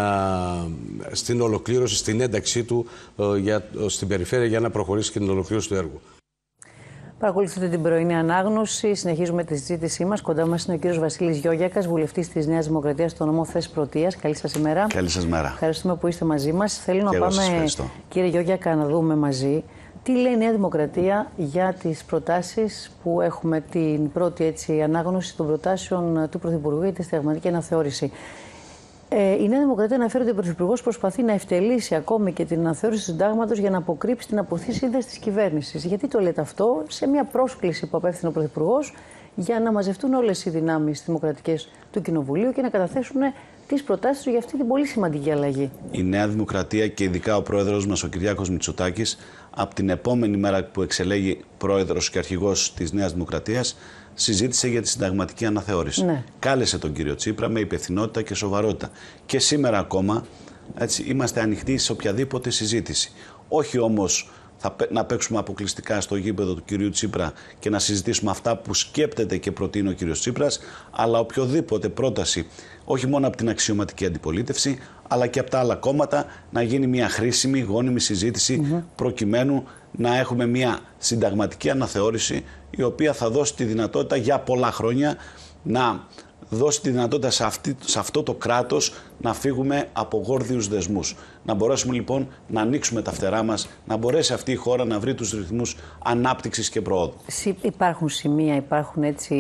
στην ολοκλήρωση, στην ένταξή του στην περιφέρεια για να προχωρήσει και την ολοκλήρωση του έργου. Παρακολουθείτε την πρωινή ανάγνωση. Συνεχίζουμε τη συζήτησή μας. Κοντά μας είναι ο κύριος Βασίλης Γιώγιακας, βουλευτής της Νέας Δημοκρατίας στο νομό Θέσης Πρωτείας. Καλή σας ημέρα. Καλή σας μέρα. Ευχαριστούμε που είστε μαζί μας. Θέλω να πάμε, κύριε Γιώγιακα, να δούμε μαζί τι λέει η Νέα Δημοκρατία για τις προτάσεις που έχουμε, την πρώτη ανάγνωση των προτάσεων του Πρωθυπουργού για τη συνταγματική αναθεώρηση. Η Νέα Δημοκρατία αναφέρει ότι ο Πρωθυπουργός προσπαθεί να ευτελίσει ακόμη και την αναθεώρηση του Συντάγματος για να αποκρύψει την αποθή σύνδεση της κυβέρνησης. Γιατί το λέτε αυτό? Σε μια πρόσκληση που απέφθινε ο Πρωθυπουργός για να μαζευτούν όλες οι δυνάμεις δημοκρατικές του Κοινοβουλίου και να καταθέσουν τις προτάσεις του για αυτή την πολύ σημαντική αλλαγή. Η Νέα Δημοκρατία και ειδικά ο πρόεδρος μας, ο Κυριάκος Μητσοτάκης, από την επόμενη μέρα που εξελέγει πρόεδρος και αρχηγός της Νέας Δημοκρατίας, συζήτησε για τη συνταγματική αναθεώρηση. Ναι. Κάλεσε τον κύριο Τσίπρα με υπευθυνότητα και σοβαρότητα. Και σήμερα ακόμα είμαστε ανοιχτοί σε οποιαδήποτε συζήτηση. Όχι όμως να παίξουμε αποκλειστικά στο γήπεδο του κυρίου Τσίπρα και να συζητήσουμε αυτά που σκέπτεται και προτείνει ο κύριος Τσίπρας, αλλά οποιοδήποτε πρόταση, όχι μόνο από την αξιωματική αντιπολίτευση, αλλά και από τα άλλα κόμματα, να γίνει μια χρήσιμη, γόνιμη συζήτηση προκειμένου να έχουμε μια συνταγματική αναθεώρηση η οποία θα δώσει τη δυνατότητα για πολλά χρόνια να δώσει τη δυνατότητα σε αυτό το κράτος να φύγουμε από γόρδιους δεσμούς. Να μπορέσουμε λοιπόν να ανοίξουμε τα φτερά μας, να μπορέσει αυτή η χώρα να βρει τους ρυθμούς ανάπτυξης και προόδου. Υπάρχουν σημεία, υπάρχουν έτσι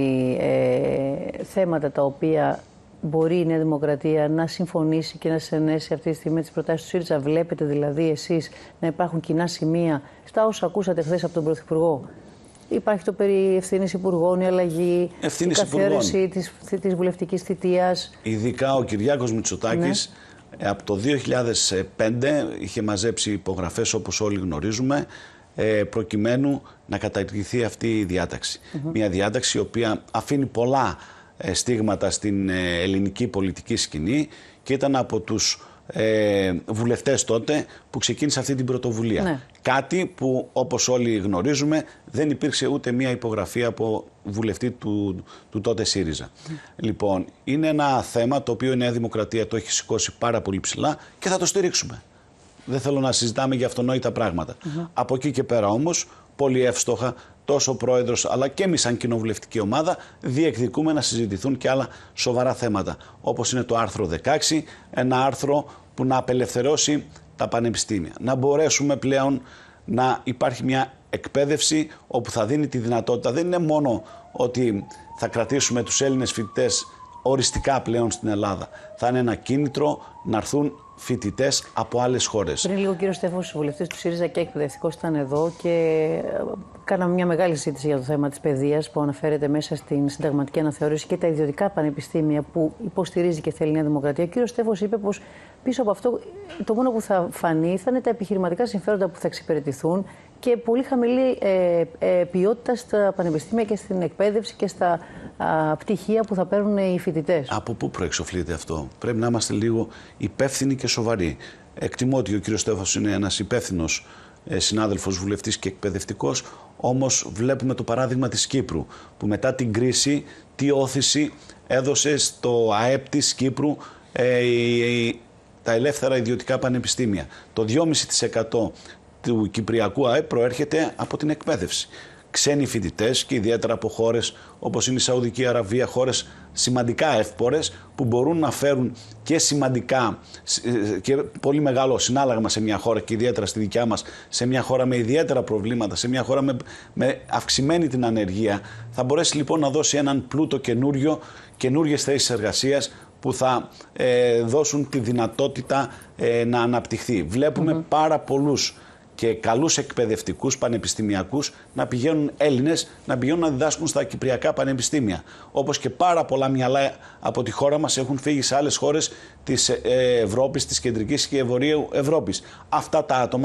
θέματα τα οποία μπορεί η Νέα Δημοκρατία να συμφωνήσει και να συνενέσει αυτή τη στιγμή με τις προτάσεις του ΣΥΡΙΖΑ? Βλέπετε δηλαδή εσείς να υπάρχουν κοινά σημεία στα όσα ακούσατε χθες από τον Πρωθυπουργό? Υπάρχει το περί ευθύνης υπουργών, η αλλαγή, η καθαίρεση της βουλευτικής θητείας. Ειδικά ο Κυριάκος Μητσοτάκης από το 2005 είχε μαζέψει υπογραφές, όπως όλοι γνωρίζουμε, προκειμένου να καταργηθεί αυτή η διάταξη. Μια διάταξη η οποία αφήνει πολλά στίγματα στην ελληνική πολιτική σκηνή και ήταν από τους βουλευτές τότε που ξεκίνησε αυτή την πρωτοβουλία. Κάτι που, όπως όλοι γνωρίζουμε, δεν υπήρξε ούτε μία υπογραφή από βουλευτή του τότε ΣΥΡΙΖΑ. Λοιπόν, είναι ένα θέμα το οποίο η Νέα Δημοκρατία το έχει σηκώσει πάρα πολύ ψηλά και θα το στηρίξουμε. Δεν θέλω να συζητάμε για αυτονόητα πράγματα. Από εκεί και πέρα όμως, πολύ εύστοχα, τόσο ο Πρόεδρος αλλά και εμείς σαν κοινοβουλευτική ομάδα διεκδικούμε να συζητηθούν και άλλα σοβαρά θέματα, όπως είναι το άρθρο 16, ένα άρθρο που να απελευθερώσει τα πανεπιστήμια. Να μπορέσουμε πλέον να υπάρχει μια εκπαίδευση όπου θα δίνει τη δυνατότητα, δεν είναι μόνο ότι θα κρατήσουμε τους Έλληνες φοιτητές οριστικά πλέον στην Ελλάδα, θα είναι ένα κίνητρο να έρθουν φοιτητές από άλλες χώρες. Πριν λίγο ο κύριος Στέφανος, βουλευτής του ΣΥΡΙΖΑ και εκπαιδευτικός, ήταν εδώ και κάναμε μια μεγάλη συζήτηση για το θέμα της παιδείας που αναφέρεται μέσα στην συνταγματική αναθεώρηση και τα ιδιωτικά πανεπιστήμια που υποστηρίζει και θέλει η Νέα Δημοκρατία. Ο κύριος Στέφανος είπε πως πίσω από αυτό το μόνο που θα φανεί θα είναι τα επιχειρηματικά συμφέροντα που θα εξυπηρετηθούν και πολύ χαμηλή ποιότητα στα πανεπιστήμια και στην εκπαίδευση και στα πτυχία που θα παίρνουν οι φοιτητές. Από πού προεξοφλείται αυτό? Πρέπει να είμαστε λίγο υπεύθυνοι και σοβαροί. Εκτιμώ ότι ο κύριος Στέφανος είναι ένας υπεύθυνος συνάδελφος, βουλευτής και εκπαιδευτικός, όμως βλέπουμε το παράδειγμα της Κύπρου, που μετά την κρίση τι όθηση έδωσε στο ΑΕΠ της Κύπρου τα ελεύθερα ιδιωτικά πανεπιστήμια. Το 2,5% του κυπριακού ΑΕΠ προέρχεται από την εκπαίδευση. Ξένοι φοιτητές και ιδιαίτερα από χώρες όπως είναι η Σαουδική Αραβία, χώρες σημαντικά εύπορες που μπορούν να φέρουν και σημαντικά και πολύ μεγάλο συνάλλαγμα σε μια χώρα και ιδιαίτερα στη δικιά μας, σε μια χώρα με ιδιαίτερα προβλήματα, σε μια χώρα με αυξημένη την ανεργία. Θα μπορέσει λοιπόν να δώσει έναν πλούτο καινούριες θέσεις εργασίας που θα δώσουν τη δυνατότητα να αναπτυχθεί. Βλέπουμε πάρα πολλούς και καλούς εκπαιδευτικούς πανεπιστημιακούς να πηγαίνουν Έλληνες, να πηγαίνουν να διδάσκουν στα κυπριακά πανεπιστήμια. Όπως και πάρα πολλά μυαλά από τη χώρα μας έχουν φύγει σε άλλες χώρες της Ευρώπης, της κεντρικής και βορείου Ευρώπης. Αυτά τα άτομα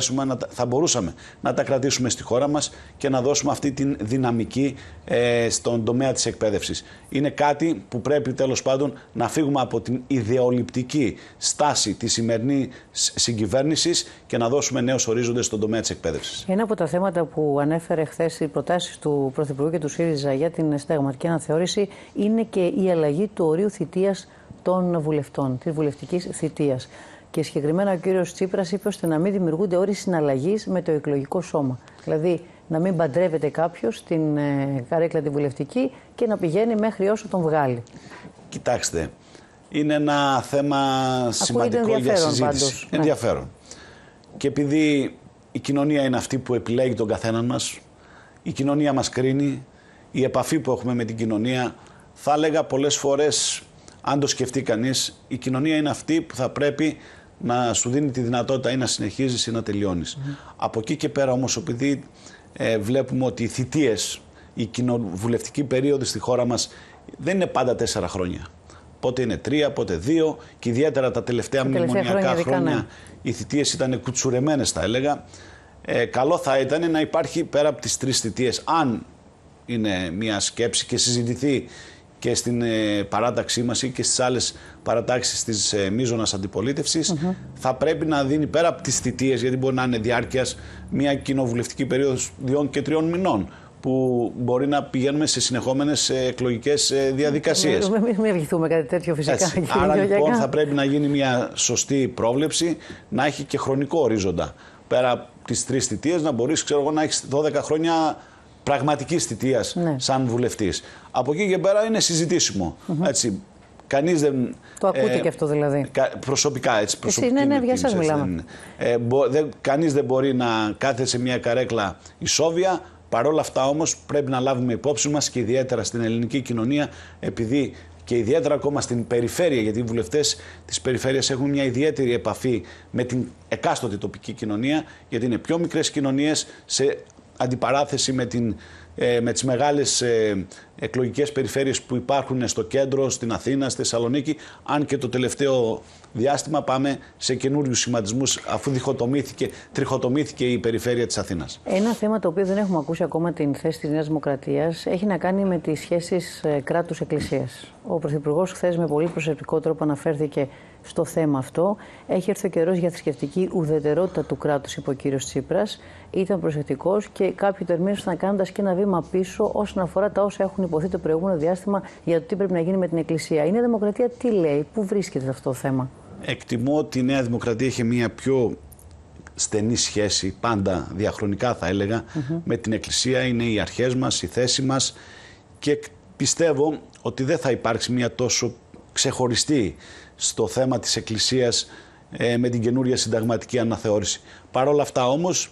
θα μπορούσαμε να τα κρατήσουμε στη χώρα μας και να δώσουμε αυτή τη δυναμική στον τομέα της εκπαίδευσης. Είναι κάτι που πρέπει τέλος πάντων να φύγουμε από την ιδεολειπτική στάση της σημερινής συγκυβέρνησης και να δώσουμε νέους ορίζοντες στον τομέα της εκπαίδευσης. Ένα από τα θέματα που ανέφερε χθες οι προτάσεις του Πρωθυπουργού και του ΣΥΡΙΖΑ για την συνταγματική αναθεώρηση είναι και η αλλαγή του ορίου θητείας των βουλευτών, της βουλευτικής θητείας. Και συγκεκριμένα ο κύριος Τσίπρας είπε ώστε να μην δημιουργούνται όροι συναλλαγής με το εκλογικό σώμα. Δηλαδή να μην παντρεύεται κάποιος στην καρέκλα τη βουλευτική και να πηγαίνει μέχρι όσο τον βγάλει. Κοιτάξτε, είναι ένα θέμα σημαντικό για συζήτηση. Πάντως, ενδιαφέρον. Και επειδή η κοινωνία είναι αυτή που επιλέγει τον καθέναν μας, η κοινωνία μας κρίνει, η επαφή που έχουμε με την κοινωνία, θα έλεγα πολλές φορές, αν το σκεφτεί κανείς, η κοινωνία είναι αυτή που θα πρέπει να σου δίνει τη δυνατότητα ή να συνεχίζεις ή να τελειώνεις. Από εκεί και πέρα όμως, επειδή βλέπουμε ότι οι θητείες, η κοινοβουλευτική περίοδο στη χώρα μας δεν είναι πάντα 4 χρόνια. Πότε είναι 3, πότε 2 και ιδιαίτερα τα τελευταία μνημονιακά χρόνια οι θητείες ήταν κουτσουρεμένες, θα έλεγα. Καλό θα ήταν να υπάρχει πέρα από τις 3 θητείες, αν είναι μια σκέψη και συζητηθεί και στην παράταξή μας ή και στις άλλες παρατάξεις της μείζωνας αντιπολίτευσης, θα πρέπει να δίνει πέρα από τις θητείες, γιατί μπορεί να είναι διάρκειας μια κοινοβουλευτική περίοδος 2 και 3 μηνών, που μπορεί να πηγαίνουμε σε συνεχόμενες εκλογικές διαδικασίες. Μην ευχηθούμε κάτι τέτοιο φυσικά. Άρα λοιπόν θα πρέπει να γίνει μια σωστή πρόβλεψη, να έχει και χρονικό ορίζοντα. Πέρα από τις 3 θητείες να μπορείς, ξέρω εγώ, να έχεις 12 χρόνια πραγματικής θητείας σαν βουλευτής. Από εκεί και πέρα είναι συζητήσιμο. Έτσι, κανείς δεν... Το ακούτε και αυτό δηλαδή. Προσωπικά, έτσι. Για σας μιλάμε. Κανείς δεν μπορεί να κάθεται σε μια καρέκλα ισόβια. Παρ' όλα αυτά όμως πρέπει να λάβουμε υπόψη μας και ιδιαίτερα στην ελληνική κοινωνία, επειδή και ιδιαίτερα ακόμα στην περιφέρεια, γιατί οι βουλευτές της περιφέρειας έχουν μια ιδιαίτερη επαφή με την εκάστοτε τοπική κοινωνία, γιατί είναι πιο μικρές κοινωνίες σε αντιπαράθεση με τις μεγάλες εκλογικές περιφέρειες που υπάρχουν στο κέντρο, στην Αθήνα, στη Θεσσαλονίκη, αν και το τελευταίο διάστημα πάμε σε καινούριους σχηματισμούς, αφού τριχοτομήθηκε η περιφέρεια της Αθήνας. Ένα θέμα το οποίο δεν έχουμε ακούσει ακόμα την θέση της Νέας Δημοκρατίας έχει να κάνει με τις σχέσεις κράτους-εκκλησίας. Ο Πρωθυπουργός χθες με πολύ προσεκτικό τρόπο αναφέρθηκε στο θέμα αυτό. Έχει έρθει ο καιρός για θρησκευτική ουδετερότητα του κράτους, είπε ο κύριος Τσίπρας. Ήταν προσεκτικός και κάποιοι το ερμήνευσαν κάνοντας και ένα βήμα πίσω όσον αφορά τα όσα έχουν υποθεί το προηγούμενο διάστημα για το τι πρέπει να γίνει με την Εκκλησία. Η Νέα Δημοκρατία τι λέει, πού βρίσκεται σε αυτό το θέμα? Εκτιμώ ότι η Νέα Δημοκρατία έχει μια πιο στενή σχέση, πάντα διαχρονικά θα έλεγα, με την Εκκλησία. Είναι οι αρχές μας, η θέση μας και πιστεύω ότι δεν θα υπάρξει μια τόσο ξεχωριστή στο θέμα της Εκκλησίας με την καινούρια συνταγματική αναθεώρηση. Παρ' όλα αυτά όμως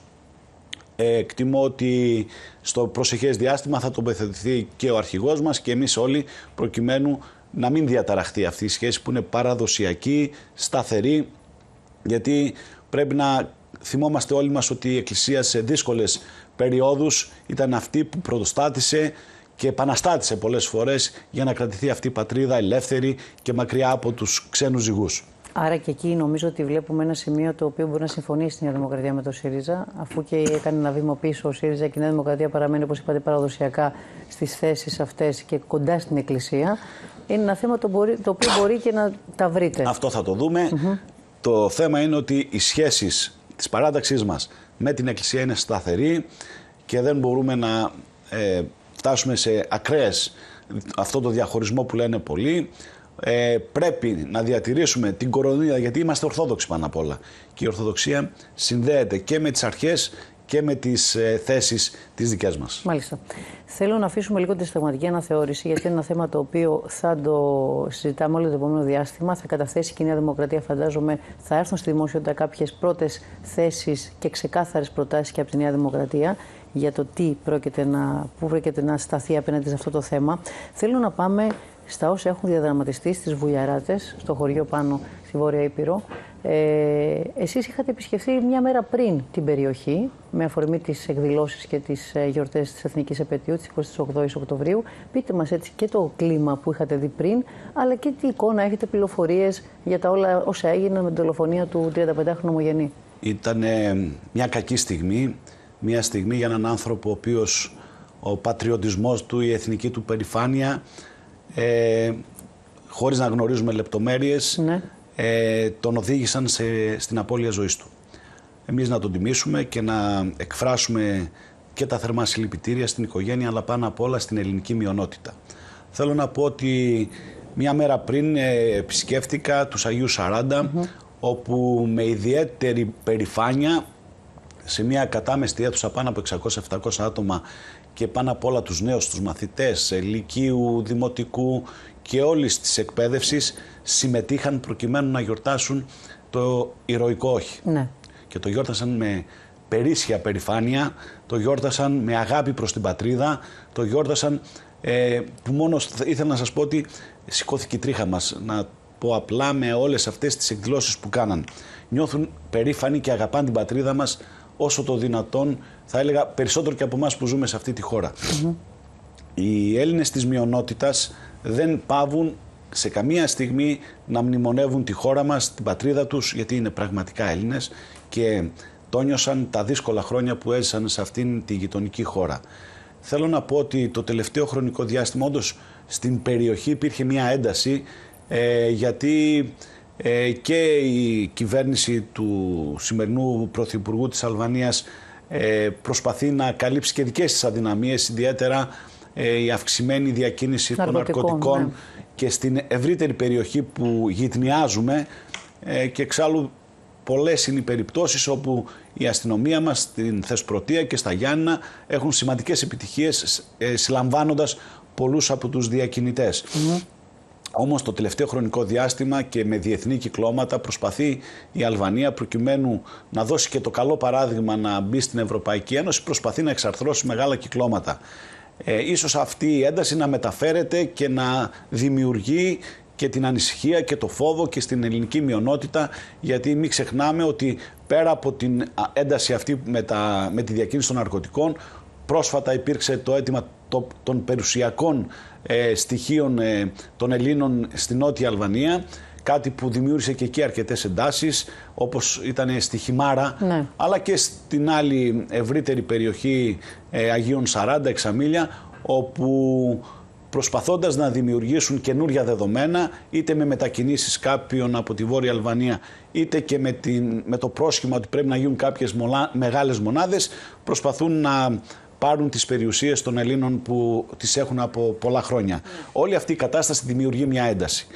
εκτιμώ ότι στο προσεχές διάστημα θα τοποθετηθεί και ο αρχηγός μας και εμείς όλοι, προκειμένου να μην διαταραχθεί αυτή η σχέση που είναι παραδοσιακή, σταθερή, γιατί πρέπει να θυμόμαστε όλοι μας ότι η Εκκλησία σε δύσκολες περιόδους ήταν αυτή που πρωτοστάτησε και επαναστάτησε πολλές φορές για να κρατηθεί αυτή η πατρίδα ελεύθερη και μακριά από τους ξένους ζυγούς. Άρα και εκεί νομίζω ότι βλέπουμε ένα σημείο το οποίο μπορεί να συμφωνήσει η Νέα Δημοκρατία με το ΣΥΡΙΖΑ, αφού και έκανε ένα βήμα πίσω ο ΣΥΡΙΖΑ και η Νέα Δημοκρατία παραμένει, όπως είπατε, παραδοσιακά στις θέσεις αυτές και κοντά στην Εκκλησία. Είναι ένα θέμα το οποίο μπορεί και να τα βρείτε. Αυτό θα το δούμε. Το θέμα είναι ότι οι σχέσεις της παράταξής μας με την Εκκλησία είναι σταθερή και δεν μπορούμε να φτάσουμε σε ακραίες αυτό το διαχωρισμό που λένε πολλοί. Πρέπει να διατηρήσουμε την κορονίδα, γιατί είμαστε Ορθόδοξοι πάνω απ' όλα. Και η Ορθοδοξία συνδέεται και με τις αρχές και με τις θέσεις τις δικές μας. Μάλιστα. Θέλω να αφήσουμε λίγο τη συνταγματική αναθεώρηση, γιατί είναι ένα θέμα το οποίο θα το συζητάμε όλο το επόμενο διάστημα. Θα καταθέσει και η Νέα Δημοκρατία, φαντάζομαι, θα έρθουν στη δημοσιότητα κάποιες πρώτες θέσεις και ξεκάθαρες προτάσεις και από τη Νέα Δημοκρατία για το πού πρόκειται να σταθεί απέναντι σε αυτό το θέμα. Θέλω να πάμε στα όσα έχουν διαδραματιστεί στις Βουλιαράτες, στο χωριό πάνω στη Βόρεια Ήπειρο. Εσείς είχατε επισκεφθεί μια μέρα πριν την περιοχή, με αφορμή τις εκδηλώσεις και τις γιορτές της Εθνικής Επετείου, της 28ης Οκτωβρίου. Πείτε μας έτσι και το κλίμα που είχατε δει πριν, αλλά και τι εικόνα έχετε, πληροφορίες για τα όλα όσα έγιναν με την δολοφονία του 35χρονου ομογενή. Ήταν μια κακή στιγμή, μια στιγμή για έναν άνθρωπο ο οποίος ο πατριωτισμός του, η εθνική του περηφάνεια, χωρίς να γνωρίζουμε λεπτομέρειες, τον οδήγησαν στην απώλεια ζωής του. Εμείς να τον τιμήσουμε και να εκφράσουμε και τα θερμά συλληπιτήρια στην οικογένεια, αλλά πάνω απ' όλα στην ελληνική μειονότητα. Θέλω να πω ότι μια μέρα πριν επισκέφτηκα τους Αγίους 40, όπου με ιδιαίτερη περηφάνεια, σε μια κατάμεστη αίθουσα πάνω από 600-700 άτομα και πάνω απ' όλα τους νέους, τους μαθητές λυκείου, δημοτικού και όλης της εκπαίδευσης, συμμετείχαν προκειμένου να γιορτάσουν το ηρωικό όχι. Ναι. Και το γιόρτασαν με περίσσια περηφάνεια, το γιόρτασαν με αγάπη προς την πατρίδα, το γιόρτασαν που μόνο ήθελα να σας πω ότι σηκώθηκε η τρίχα μας, να πω απλά, με όλες αυτές τις εκδηλώσεις που κάναν. Νιώθουν περήφανοι και αγαπάνε την πατρίδα μας όσο το δυνατόν, θα έλεγα περισσότερο και από εμάς που ζούμε σε αυτή τη χώρα. Οι Έλληνες της μειονότητας δεν παύουν σε καμία στιγμή να μνημονεύουν τη χώρα μας, την πατρίδα τους, γιατί είναι πραγματικά Έλληνες και τόνιωσαν τα δύσκολα χρόνια που έζησαν σε αυτήν τη γειτονική χώρα. Θέλω να πω ότι το τελευταίο χρονικό διάστημα όντως στην περιοχή υπήρχε μια ένταση, γιατί και η κυβέρνηση του σημερινού Πρωθυπουργού της Αλβανίας προσπαθεί να καλύψει και δικές της αδυναμίες, ιδιαίτερα η αυξημένη διακίνηση των ναρκωτικών και στην ευρύτερη περιοχή που γειτνιάζουμε, και εξάλλου πολλές είναι οι περιπτώσεις όπου η αστυνομία μας στην Θεσπρωτεία και στα Γιάννηνα έχουν σημαντικές επιτυχίες συλλαμβάνοντας πολλούς από τους διακινητές. Όμως το τελευταίο χρονικό διάστημα και με διεθνή κυκλώματα προσπαθεί η Αλβανία, προκειμένου να δώσει και το καλό παράδειγμα να μπει στην Ευρωπαϊκή Ένωση, προσπαθεί να εξαρθρώσει μεγάλα κυκλώματα. Ίσως αυτή η ένταση να μεταφέρεται και να δημιουργεί και την ανησυχία και το φόβο και στην ελληνική μειονότητα, γιατί μην ξεχνάμε ότι πέρα από την ένταση αυτή με τη διακίνηση των ναρκωτικών, πρόσφατα υπήρξε το αίτημα των περιουσιακών στοιχείων των Ελλήνων στη Νότια Αλβανία, κάτι που δημιούργησε και εκεί αρκετές εντάσεις, όπως ήταν στη Χιμάρα, αλλά και στην άλλη ευρύτερη περιοχή Αγίων 40, Εξαμήλια, όπου προσπαθώντας να δημιουργήσουν καινούρια δεδομένα, είτε με μετακινήσεις κάποιων από τη Βόρεια Αλβανία, είτε και με το πρόσχημα ότι πρέπει να γίνουν κάποιες μεγάλες μονάδες, προσπαθούν να πάρουν τις περιουσίες των Ελλήνων που τις έχουν από πολλά χρόνια. Όλη αυτή η κατάσταση δημιουργεί μια ένταση.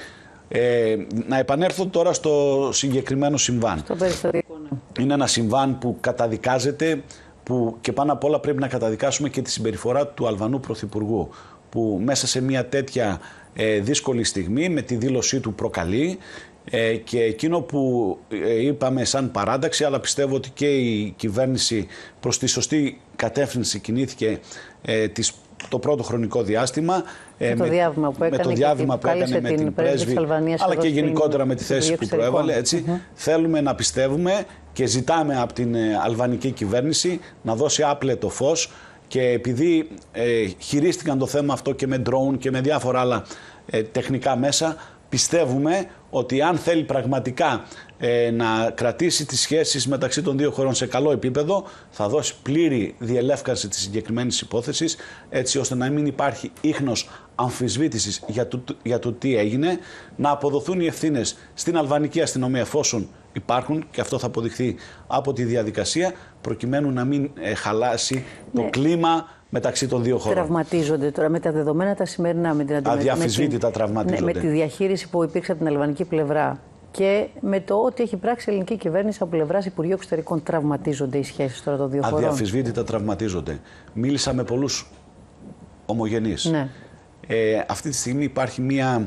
Να επανέλθω τώρα στο συγκεκριμένο συμβάν. Είναι ένα συμβάν που καταδικάζεται, που και πάνω απ' όλα πρέπει να καταδικάσουμε και τη συμπεριφορά του Αλβανού Πρωθυπουργού, που μέσα σε μια τέτοια δύσκολη στιγμή με τη δήλωσή του προκαλεί, και εκείνο που είπαμε σαν παράταξη, αλλά πιστεύω ότι και η κυβέρνηση προς τη σωστή κατεύθυνση κινήθηκε το πρώτο χρονικό διάστημα, με το διάβημα που έκανε με την πρέσβη, αλλά και γενικότερα με τη θέση που προέβαλε. Έτσι, θέλουμε να πιστεύουμε και ζητάμε από την αλβανική κυβέρνηση να δώσει άπλετο φως, και επειδή χειρίστηκαν το θέμα αυτό και με drone και με διάφορα άλλα τεχνικά μέσα, πιστεύουμε ότι αν θέλει πραγματικά να κρατήσει τις σχέσεις μεταξύ των δύο χωρών σε καλό επίπεδο, θα δώσει πλήρη διελεύκανση της συγκεκριμένης υπόθεσης, έτσι ώστε να μην υπάρχει ίχνος αμφισβήτησης για το τι έγινε, να αποδοθούν οι ευθύνες στην αλβανική αστυνομία εφόσον υπάρχουν, και αυτό θα αποδειχθεί από τη διαδικασία, προκειμένου να μην χαλάσει το κλίμα μεταξύ των δύο χωρών. Τραυματίζονται τώρα με τα δεδομένα τα σημερινά, με την αδιαφυσβήτητα τραυματίζονται. Με τη διαχείριση που υπήρξε από την αλβανική πλευρά και με το ότι έχει πράξει η ελληνική κυβέρνηση από πλευράς Υπουργείου Εξωτερικών, τραυματίζονται οι σχέσεις τώρα των δύο χωρών? Αδιαφυσβήτητα τραυματίζονται. Μίλησα με πολλούς ομογενείς. Αυτή τη στιγμή υπάρχει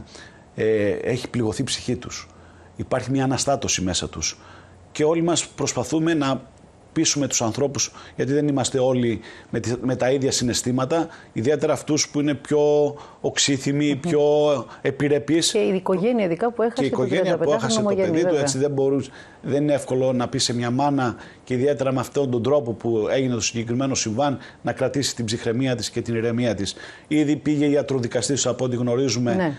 έχει πληγωθεί η ψυχή τους. Υπάρχει μια αναστάτωση μέσα τους. Και όλοι μας προσπαθούμε να πείσουμε τους ανθρώπους, γιατί δεν είμαστε όλοι με τα ίδια συναισθήματα, ιδιαίτερα αυτούς που είναι πιο οξύθυμοι, πιο επιρρεπείς. Και η οικογένεια ειδικά που έχασε, το παιδί του, έτσι δεν είναι εύκολο να πει σε μια μάνα, και ιδιαίτερα με αυτόν τον τρόπο που έγινε το συγκεκριμένο συμβάν, να κρατήσει την ψυχραιμία της και την ηρεμία της. Ήδη πήγε η ιατροδικαστής, από ό,τι γνωρίζουμε,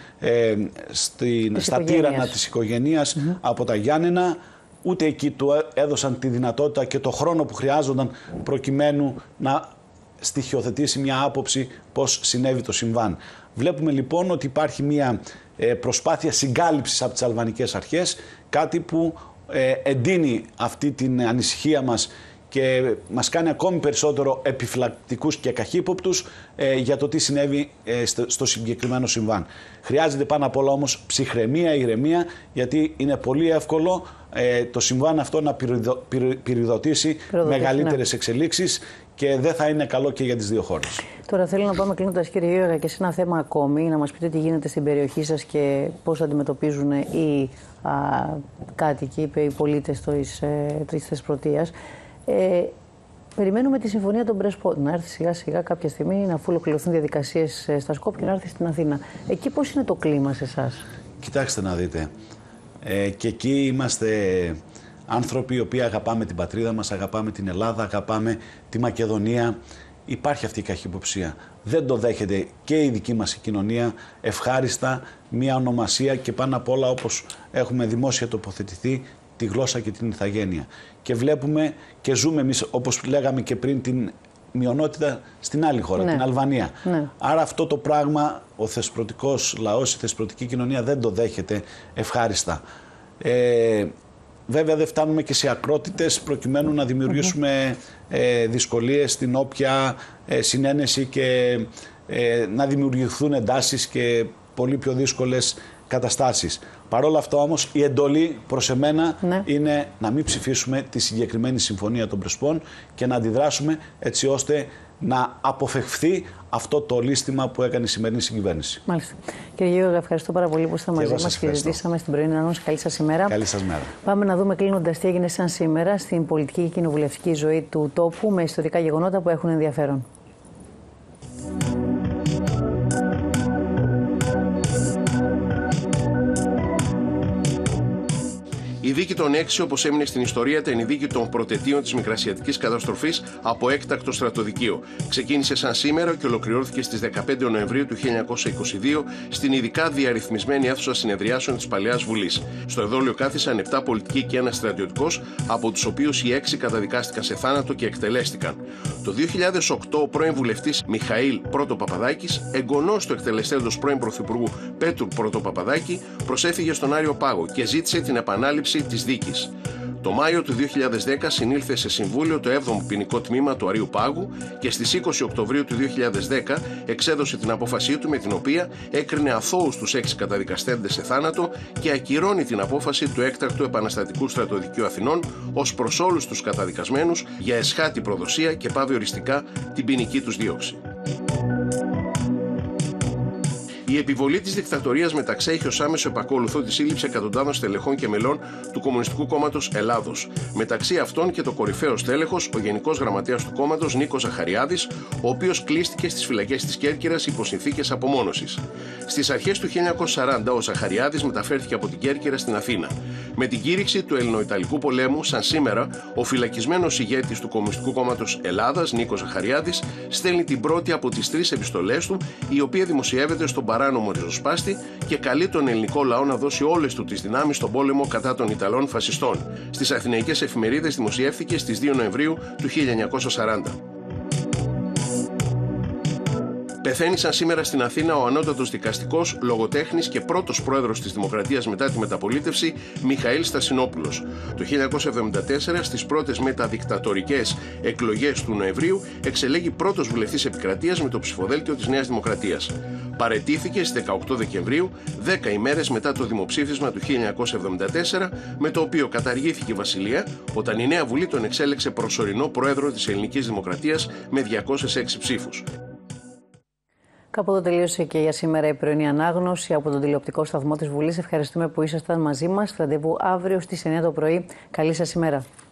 στα τύρανα της οικογένειας από τα Γιάννηνα. Ούτε εκεί του έδωσαν τη δυνατότητα και το χρόνο που χρειάζονταν προκειμένου να στοιχειοθετήσει μια άποψη πώς συνέβη το συμβάν. Βλέπουμε λοιπόν ότι υπάρχει μια προσπάθεια συγκάλυψης από τις αλβανικές αρχές, κάτι που εντείνει αυτή την ανησυχία μας και μας κάνει ακόμη περισσότερο επιφυλακτικούς και καχύποπτους για το τι συνέβη στο συγκεκριμένο συμβάν. Χρειάζεται πάνω απ' όλα όμως ψυχραιμία, ηρεμία, γιατί είναι πολύ εύκολο το συμβάν αυτό να πυροδοτήσει μεγαλύτερες εξελίξεις και δεν θα είναι καλό και για τις δύο χώρες. Τώρα θέλω να πάμε κλείνοντας, κύριε Γιώργα, και σε ένα θέμα ακόμη, να μας πείτε τι γίνεται στην περιοχή σας και πώς αντιμετωπίζουν οι κάτοικοι, οι πολίτες της Θεσπρωτείας. Περιμένουμε τη συμφωνία των Πρεσπών να έρθει σιγά σιγά κάποια στιγμή, αφού ολοκληρωθούν διαδικασίες στα Σκόπια, να έρθει στην Αθήνα. Εκεί πώς είναι το κλίμα σε εσάς? Κοιτάξτε να δείτε. Και εκεί είμαστε άνθρωποι οι οποίοι αγαπάμε την πατρίδα μας, αγαπάμε την Ελλάδα, αγαπάμε τη Μακεδονία. Υπάρχει αυτή η καχυποψία. Δεν το δέχεται και η δική μας κοινωνία ευχάριστα μια ονομασία, και πάνω απ' όλα, όπως έχουμε δημόσια τοποθετηθεί, τη γλώσσα και την ηθαγένεια. Και βλέπουμε και ζούμε εμείς, όπως λέγαμε και πριν, την μειονότητα στην άλλη χώρα, την Αλβανία. Άρα αυτό το πράγμα ο θεσπρωτικός λαός, η θεσπρωτική κοινωνία δεν το δέχεται ευχάριστα. Βέβαια δεν φτάνουμε και σε ακρότητες προκειμένου να δημιουργήσουμε δυσκολίες στην όποια συνένεση και να δημιουργηθούν εντάσεις και πολύ πιο δύσκολες καταστάσεις. Παρ' όλα αυτά όμως η εντολή προς εμένα είναι να μην ψηφίσουμε τη συγκεκριμένη συμφωνία των Πρεσπών και να αντιδράσουμε έτσι ώστε να αποφευχθεί αυτό το λύστημα που έκανε η σημερινή συγκυβέρνηση. Μάλιστα. Κύριε Γιώργα, ευχαριστώ πάρα πολύ που ήσασταν μαζί μας και συζητήσαμε στην πρωινή ανάγνωση. Καλή σας ημέρα. Καλή σας μέρα. Πάμε να δούμε κλείνοντας τι έγινε σαν σήμερα στην πολιτική και κοινοβουλευτική ζωή του τόπου με ιστορικά γεγονότα που έχουν ενδιαφέρον. Η δίκη των 6, όπως έμεινε στην ιστορία, ήταν η δίκη των πρωτετίων της Μικρασιατικής καταστροφής από έκτακτο στρατοδικείο. Ξεκίνησε σαν σήμερα και ολοκληρώθηκε στις 15 Νοεμβρίου του 1922 στην ειδικά διαρρυθμισμένη αίθουσα συνεδριάσεων της Παλαιάς Βουλής. Στο εδόλιο κάθισαν 7 πολιτικοί και 1 στρατιωτικός, από τους οποίους οι 6 καταδικάστηκαν σε θάνατο και εκτελέστηκαν. Το 2008 ο πρώην βουλευτής Μιχαήλ Πρωτοπαπαδάκης, εγγονός του εκτελεστέντος πρώην πρωθυπουργού Πέτρου Πρωτοπαπαδάκη, προσέφυγε στον Άριο Πάγο και ζήτησε την επανάληψη της δίκης. Το Μάιο του 2010 συνήλθε σε συμβούλιο το 7ο ποινικό τμήμα του Αρείου Πάγου και στις 20 Οκτωβρίου του 2010 εξέδωσε την απόφασή του με την οποία έκρινε αθώους τους 6 καταδικαστέντες σε θάνατο και ακυρώνει την απόφαση του έκτακτου επαναστατικού στρατοδικείου Αθηνών ως προς όλους τους καταδικασμένους για εσχάτη προδοσία και πάβει οριστικά την ποινική τους δίωξη. Η επιβολή της δικτατορίας μεταξέχει ως άμεσο επακόλουθο τη σύλληψη εκατοντάδων στελεχών και μελών του Κομμουνιστικού Κόμματος Ελλάδος. Μεταξύ αυτών και το κορυφαίο στέλεχος, ο Γενικός Γραμματέας του κόμματος Νίκος Ζαχαριάδης, ο οποίος κλείστηκε στις φυλακές της Κέρκυρας υπό συνθήκες απομόνωσης. Στις αρχές του 1940 ο Ζαχαριάδης μεταφέρθηκε από την Κέρκυρα στην Αθήνα. Με την κήρυξη του Ελληνοϊταλικού πολέμου, σαν σήμερα, ο φυλακισμένος ηγέτης του Κομμουνιστικού Κόμματος Ελλάδας, Νίκος Ζαχαριάδης, στέλνει την πρώτη από τις 3 επιστολές του, η οποία δημοσιεύεται στον παράνομο ριζοσπάστη και καλεί τον ελληνικό λαό να δώσει όλες του τις δυνάμεις στον πόλεμο κατά των Ιταλών φασιστών. Στις αθηναϊκές εφημερίδες δημοσιεύθηκε στις 2 Νοεμβρίου του 1940. Πεθαίνει σαν σήμερα στην Αθήνα ο ανώτατος δικαστικός, λογοτέχνης και πρώτος πρόεδρος της Δημοκρατίας μετά τη μεταπολίτευση, Μιχαήλ Στασινόπουλος. Το 1974, στις πρώτες μεταδικτατορικές εκλογές του Νοεμβρίου, εξελέγει πρώτος βουλευτής επικρατείας με το ψηφοδέλτιο της Νέας Δημοκρατίας. Παραιτήθηκε στις 18 Δεκεμβρίου, 10 ημέρες μετά το δημοψήφισμα του 1974, με το οποίο καταργήθηκε η Βασιλεία, όταν η Νέα Βουλή τον εξέλεξε προσωρινό πρόεδρο της Ελληνικής Δημοκρατίας με 206 ψήφους. Κάπου εδώ τελείωσε και για σήμερα η πρωινή ανάγνωση από τον τηλεοπτικό σταθμό της Βουλής. Ευχαριστούμε που ήσασταν μαζί μας. Ραντεβού αύριο στις 9 το πρωί. Καλή σας ημέρα.